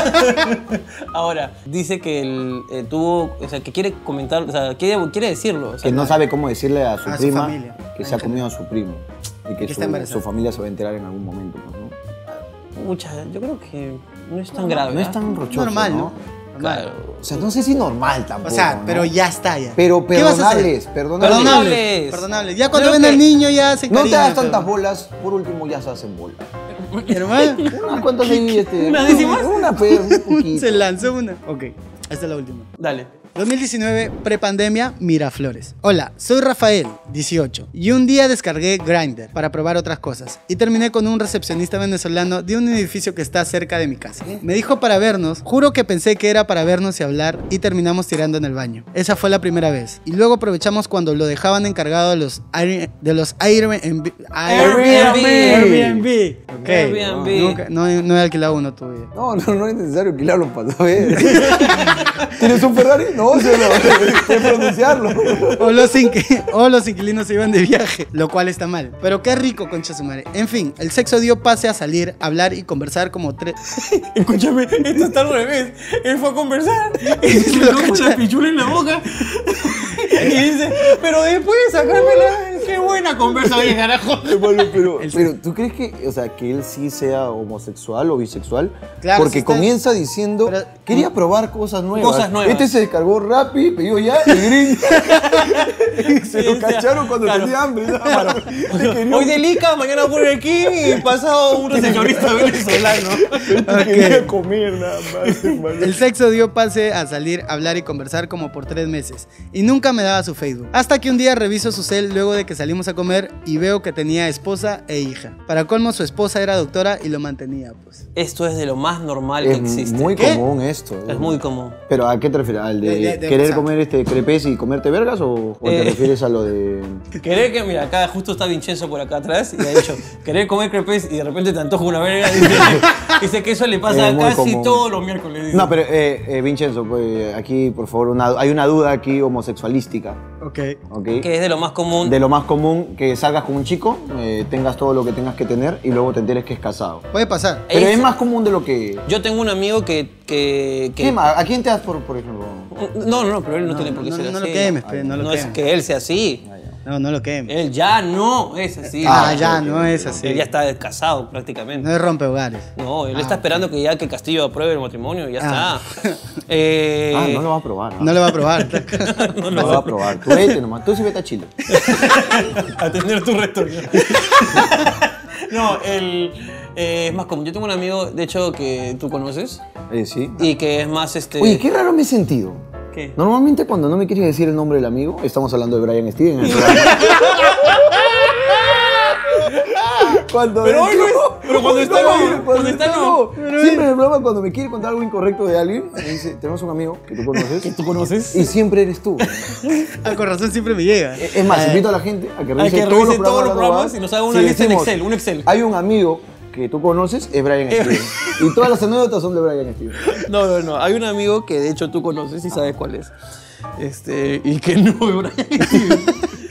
Ahora, dice que él eh, tuvo, o sea, que quiere comentar, o sea, quiere, quiere decirlo. O sea, Que no sabe cómo decirle a su A su prima familia. que se ha comido a su primo. Y que que está su, embarazada. su familia se va a enterar en algún momento, pues, ¿no? Mucha, yo creo que no es tan grave. No ¿ah? es tan rochoso, Normal, ¿no? ¿no? Normal. Claro. O sea, no sé si normal tampoco, O sea, ¿no? pero ya está ya. Pero ¿Qué vas a hacer? perdonables, perdonables. Perdonables. Perdonables. Perdonables. Ya cuando Creo ven que- al niño ya se No te encariñan, hagas tantas pero- bolas, por último ya se hacen bolas. Hermano, Unas cuantas ahí, este... ¿Una décima? Una, pues, un poquito. se lanzó una. Ok, esta es la última. Dale. dos mil diecinueve, prepandemia, Miraflores. Hola, soy Rafael, dieciocho, y un día descargué Grindr para probar otras cosas y terminé con un recepcionista venezolano de un edificio que está cerca de mi casa. Me dijo para vernos, juro que pensé que era para vernos y hablar y terminamos tirando en el baño. Esa fue la primera vez. Y luego aprovechamos cuando lo dejaban encargado de los Air- de los Airbnb. Airbnb. Airbnb. Ok. Airbnb. Nunca- no, no he alquilado uno todavía. No, no, no es necesario alquilarlo para saber. ¿Tienes un Ferrari? No, se lo puedes pronunciarlo. O los, inqui- o los inquilinos se iban de viaje, lo cual está mal. Pero qué rico, concha su madre. En fin, el sexo dio pase a salir, hablar y conversar como tres. Escúchame, esto está al revés. Él fue a conversar y se quedó con la pichula en la boca. Y dice, pero después de sacármela, qué buena conversa, oye, carajo. Hermano, pero, pero ¿tú crees que, o sea, que él sí sea homosexual o bisexual? Claro, Porque sí está- comienza diciendo, pero- quería probar cosas nuevas. Cosas nuevas. Este se descargó Rappi, pidió ya y Green. Y se Sí, lo o sea, cacharon cuando claro. tenía hambre. ¿no? Para- te quería- Hoy Delica, mañana Burger King y pasado un recepcionista venezolano. te quería comer nada más, hermano. El sexo dio pase a salir, hablar y conversar como por tres meses. Y nunca me daba su Facebook. Hasta que un día reviso su cel luego de que salimos a comer y veo que tenía esposa e hija. Para colmo, su esposa era doctora y lo mantenía, pues. Esto es de lo más normal que Es existe. muy ¿Qué? común esto. Es muy común. ¿Pero a qué te refieres? ¿Al de, De- de- de querer WhatsApp. comer este crepes y comerte vergas o, o te Eh. refieres a lo de...? Querer que, mira, acá justo está Vincenzo por acá atrás y ha dicho, querer comer crepes y de repente te antoja una verga. Dice, dice que eso le pasa Es muy casi común. todos los miércoles. dice. No, pero eh, eh, Vincenzo, pues aquí, por favor, una- hay una duda aquí homosexualística, Ok. ¿ok? Que es de lo más común. De lo más común, que salgas con un chico, eh, tengas todo lo que tengas que tener y luego te enteres que es casado. Puede pasar. Pero Es- es más común de lo que... Yo tengo un amigo que... que, que- ¿Qué más? ¿A quién te das por, por ejemplo? No, no, no, pero él no, tiene por qué no, ser no así. lo quemes, pe, no lo No es quemes. que él sea así. No, no lo quemes. Él ya no es así. Ah, ok, ya, ok, no ok. es así. Él ya está casado prácticamente. No es rompehogares. No, él Ah, está esperando que ya que Castillo apruebe el matrimonio y ya Ah. está. Eh, Ah, no lo va a probar. No lo va a probar. No lo va a probar. Tú vete nomás, tú sí vete a Chile. a tener tu resto. No, el, eh, es más común. Yo tengo un amigo, de hecho, que tú conoces Eh, sí. y que es más este. Oye, qué raro me he sentido. ¿Qué? Normalmente cuando no me quieres decir el nombre del amigo, estamos hablando de Brian Steven en el programa. Cuando Pero hoy no es- no, pero cuando hoy está no, cuando cuando está no. Siempre en el programa cuando me quiere contar algo incorrecto de alguien, me dice, tenemos un amigo que tú conoces. ¿Que tú conoces? Y siempre eres tú. Al corazón siempre me llega. Es más, invito a la gente a que A revise, que todos, revise los todos los programas, programas y nos haga una Si lista en decimos, Excel, un Excel. Hay un amigo que tú conoces, es Brian Steven. Y todas las anécdotas son de Brian Steven. No, no, no. Hay un amigo que de hecho tú conoces y sabes cuál es. Este, y que no es Brian Steven.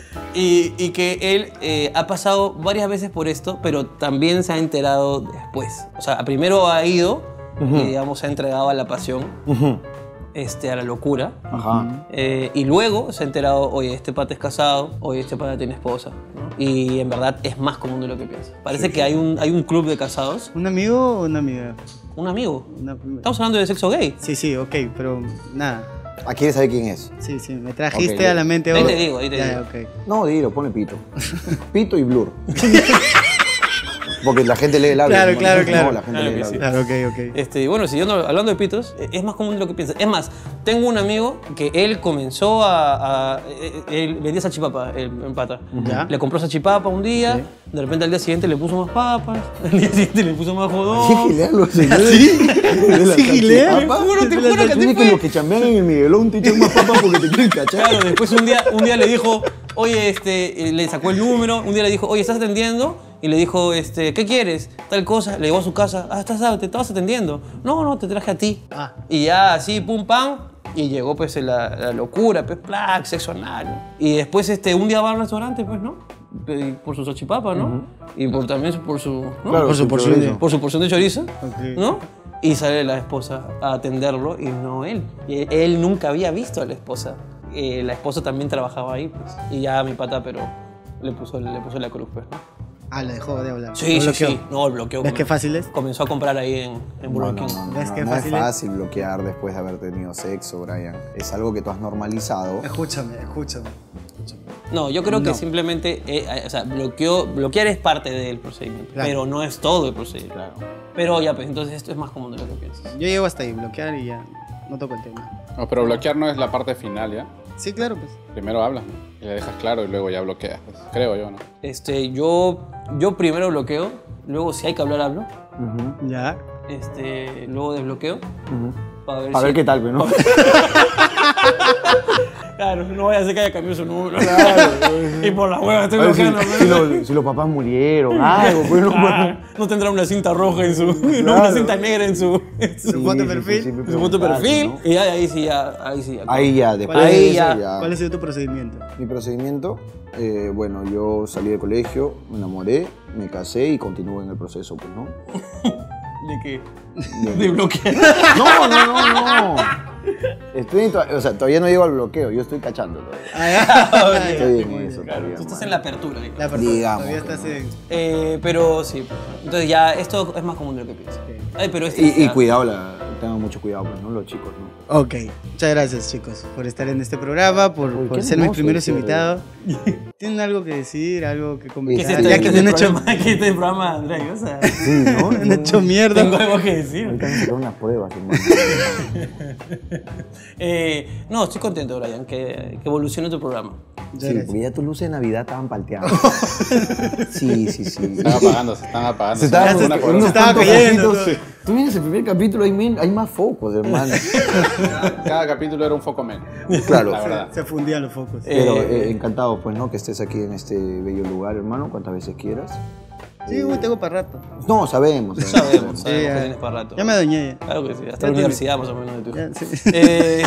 Y, y que él eh, ha pasado varias veces por esto, pero también se ha enterado después. O sea, primero ha ido y, digamos, se ha entregado a la pasión, este, a la locura. Ajá. Eh, y luego se ha enterado, oye, este pata es casado, oye, este pata tiene esposa. ¿no? Y en verdad es más común de lo que piensa. Parece que hay un, hay un club de casados, ¿Un amigo o una amiga? un amigo. Una- Estamos hablando de sexo gay. Sí, sí, ok, pero nada. ¿A quién sabe quién es? Sí, sí, me trajiste Ok, a la mente. ahí oh, te digo, ahí te ya, digo. ok. No, dilo, ponle pito. Pito y blur. Porque la gente lee el labio. Claro, ¿no? claro, No, claro. la gente Claro lee que el sí. labio. Claro, ok, ok. Este, bueno, siguiendo hablando de pitos, eh, es más común de lo que piensas. Es más, tengo un amigo que él comenzó a... a- eh, él vendía salchipapa, el, el pata. Ya. Le compró salchipapa un día, Sí. de repente al día siguiente le puso más papas, al día siguiente le puso más jodón. Sí, gilealo, señor. ¿Sí? De la ¿Sí, gilea? salchipapa. Te juro, te juro que así Tiene que fue. los que chambean en el Miguelón te echan más papas porque te quieren cachar. Claro, después un día, un día le dijo, oye, este, eh, le sacó el número, un día le dijo, oye, ¿estás atendiendo? Y le dijo, este, ¿qué quieres? Tal cosa, le llevó a su casa, ah, estás, te estabas atendiendo. No, no, te traje a ti. Ah. Y ya así, pum, pam, y llegó pues la, la locura, pues, plac, sexo anal. Y después este, un día va al restaurante, pues, ¿no? Pe- Por su salchipapa, ¿no? Y por, también por su, ¿no? Claro, Por su sí, porción por de- eso. por su porción de chorizo, Ok. ¿no? Y sale la esposa a atenderlo y no él. Y él nunca había visto a la esposa. Eh, la esposa también trabajaba ahí, pues. Y ya mi pata, pero le puso, le puso la cruz, pues, ¿no? Ah, lo dejó de hablar. Sí, Lo sí, bloqueó. sí. No, el bloqueo. ¿Ves qué fácil es? Comenzó a comprar ahí en, en No, Burger no, King. no, no, ¿Ves no, qué no fácil es es? fácil bloquear después de haber tenido sexo, Brian. Es algo que tú has normalizado. Escúchame, escúchame. No, yo creo que No. simplemente, eh, eh, o sea, bloqueó, bloquear es parte del procedimiento, Claro. pero no es todo el procedimiento. Claro. Pero ya, pues entonces esto es más común de lo que piensas. Yo llego hasta ahí, bloquear y ya no toco el tema. No, pero bloquear no es la parte final, ¿ya? Sí, claro, pues. Primero hablas, ¿no? Y le dejas claro y luego ya bloqueas. Pues. Creo yo, ¿no? Este, yo, yo primero bloqueo, luego si hay que hablar, hablo. Ujú, Ya. Este, luego desbloqueo. ujú. Para ver, A si- ver qué tal, pues, ¿no? Claro, no vaya a ser que haya cambiado su número. Claro. Y por la hueva estoy A ver si, bloqueando. si los, si los papás murieron, algo, pues no. Ah, no tendrá una cinta roja en su. No, una Claro. cinta negra en su. En su, Su foto de perfil. me en su foto de preguntaste, perfil. ¿no? Y ya, ahí sí, ya. Ahí sí, ya. Ahí ya, después ¿Cuál de es? eso, Ahí ya. ¿Cuál ha sido tu procedimiento? Mi procedimiento, eh, bueno, yo salí de colegio, me enamoré, me casé y continúo en el proceso, pues, ¿no? ¿De qué? De- De bloquear. No, no, no, no. Estoy, to- o sea, todavía no llego al bloqueo, yo estoy cachando todavía. Ah, ya. Estoy en Muy eso bien. todavía. Tú estás mano. en la apertura. digamos. La apertura, Digamos todavía que estás no. en... Eh, pero sí. Entonces ya, esto es más común de lo que piensas. Ay, pero este Y, y ya- cuidado, la, tengan mucho cuidado, pues, ¿no? Los chicos, ¿no? Ok. Muchas gracias, chicos, por estar en este programa, por, Uy, por qué ser mis hermoso primeros este- invitados. ¿Tienen algo que decir, algo que ¿Qué comentar? es Ah, este, ya ya que que me han hecho, programa, ¿qué es este programa, Andrea? O sea, Sí, ¿no? me han hecho mierda. tengo algo que decir. Ahorita me sacaron unas pruebas, hermano. Eh, no, estoy contento, Brian, que, que evolucione tu programa. Muchas Sí, gracias. porque ya tus luces de Navidad estaban palteadas. Sí, sí, sí. Están apagando, se están apagando. Se estaba, se- una por se una. estaba cuantos cayendo, foquitos. Tú vienes el primer capítulo, hay, men- hay más focos, hermano. Cada capítulo era un foco menos. Claro. La verdad. Se fundían los focos. Pero Eh, eh, encantado, pues, ¿no? Que estés aquí en este bello lugar, hermano, cuantas veces quieras. Sí, uy, tengo para rato. No, sabemos. Sabemos, sabemos Sí, que ya. tienes para rato. Ya me adueñé. ya. Claro que sí, hasta Ya la tiene- universidad más o menos de tu Ya, hijo. sí. Eh,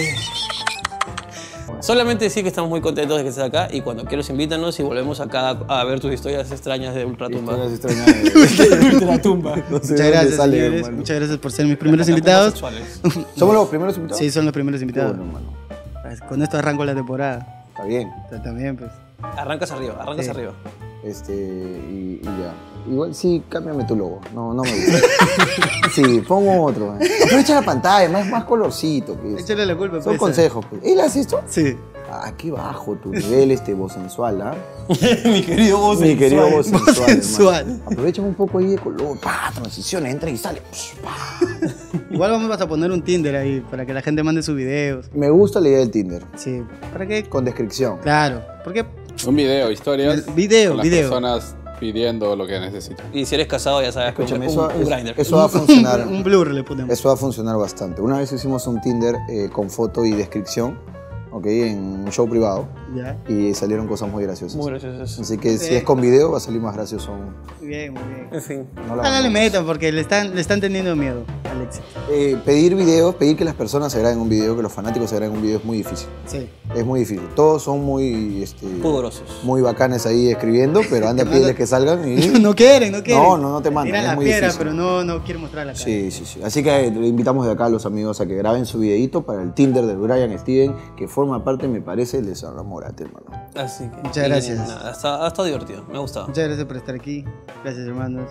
solamente decir que estamos muy contentos de que estés acá y cuando quieras invítanos y volvemos acá a ver tus historias extrañas de Ultratumba. Historias extrañas. De Ultratumba. No sé Muchas dónde gracias, sale, señores. hermano. Muchas gracias por ser mis primeros Catacumbas invitados. sexuales. ¿Somos los primeros invitados? Sí, son los primeros Qué invitados. bueno, hermano. Pues, con esto arranco la temporada. Está bien. También, pues. Arrancas arriba, arrancas Sí. arriba. Este, y, y ya. Igual sí, cámbiame tu logo. No, no me gusta. Sí, pongo otro. eh. Aprovecha la pantalla, más, más colorcito. Pues. Échale la culpa, Son pues. consejos. Pues. ¿Él hace esto? Sí. Ah, qué bajo tu nivel este voz sensual, ¿ah? Mi querido voz Mi querido voz sensual. sensual, sensual. hermano. Aprovechame un poco ahí de color. Pa, transición, entra y sale. Psh, pa. Igual vamos a poner un Tinder ahí para que la gente mande sus videos. Me gusta la idea del Tinder. Sí. ¿Para qué? Con descripción. Claro. Porque Un video, historias. El video, con las video. personas pidiendo lo que necesitan. Y si eres casado ya sabes que Escúchame, un, eso, un, un es- grinder. eso va a funcionar. un blur le ponemos. Eso va a funcionar bastante. Una vez hicimos un Tinder eh, con foto y descripción, ¿ok? En un show privado Ya. y salieron cosas muy graciosas. Muy gracioso. Así que si Sí. es con video va a salir más gracioso aún. Muy bien, muy bien. En fin. No la Ojalá le vamos. metan porque le están, le están teniendo miedo al éxito. Eh, pedir videos, pedir que las personas se graben un video, que los fanáticos se graben un video es muy difícil. Sí. Es muy difícil. Todos son muy, este, Pudorosos. muy bacanes ahí escribiendo, pero anda a pedirles que salgan y... No quieren, no quieren. No, no, no te mandan, Tiran es la muy piedra, difícil. pero no, no quieren mostrar la cara. Sí, sí, sí. Así que eh, le invitamos de acá a los amigos a que graben su videito para el Tinder de Brian Steven, que forma parte, me parece, de Desenamórate, hermano. Así que. Muchas y gracias. nada, ha estado divertido. Me ha gustado. Muchas gracias por estar aquí. Gracias, hermanos.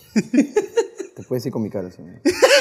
Te puedes ir con mi cara, señor.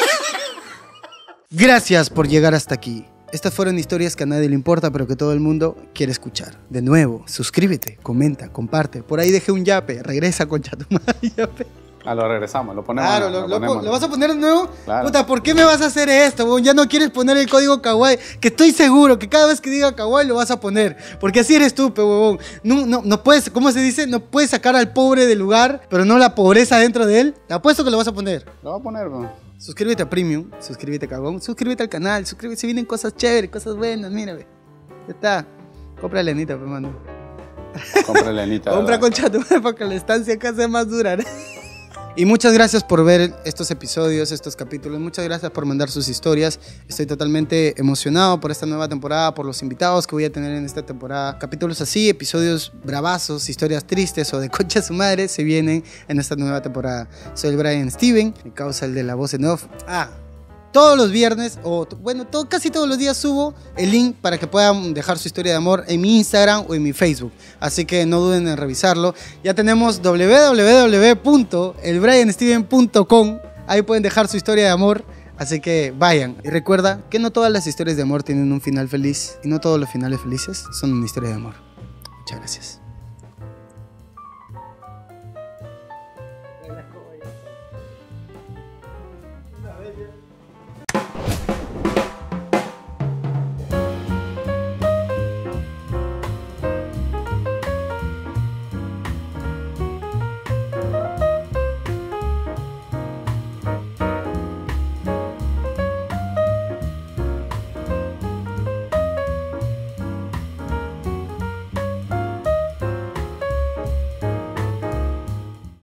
Gracias por llegar hasta aquí. Estas fueron historias que a nadie le importa, pero que todo el mundo quiere escuchar. De nuevo, suscríbete, comenta, comparte. Por ahí dejé un yape. Regresa, concha tu madre, yape. Ah, lo regresamos, lo ponemos. Claro, lo, lo- ponemos. ¿lo vas a poner de nuevo? Claro. Puta, ¿por qué me vas a hacer esto? Weón? Ya no quieres poner el código kawaii, que estoy seguro que cada vez que diga kawaii lo vas a poner, porque así eres tú, pe, huevón. No, no, no puedes, ¿cómo se dice? No puedes sacar al pobre del lugar, pero no la pobreza dentro de él. Te apuesto que lo vas a poner. Lo voy a poner, bro. Suscríbete a Premium, suscríbete a Cagón, suscríbete al canal, suscríbete si vienen cosas chéveres, cosas buenas, mira, ve. Ya está. Compra lenita, pe, mano. Compra Lenita. Compra con chato para que la estancia acá sea más dura. Y muchas gracias por ver estos episodios, estos capítulos. Muchas gracias por mandar sus historias. Estoy totalmente emocionado por esta nueva temporada, por los invitados que voy a tener en esta temporada. Capítulos así, episodios bravazos, historias tristes o de concha su madre se vienen en esta nueva temporada. Soy el Brian Steven, mi causa el de la voz en off. Ah, todos los viernes, o bueno, todo, casi todos los días subo el link para que puedan dejar su historia de amor en mi Instagram o en mi Facebook. Así que no duden en revisarlo. Ya tenemos w w w punto el brian steven punto com. Ahí pueden dejar su historia de amor. Así que vayan. Y recuerda que no todas las historias de amor tienen un final feliz. Y no todos los finales felices son una historia de amor. Muchas gracias.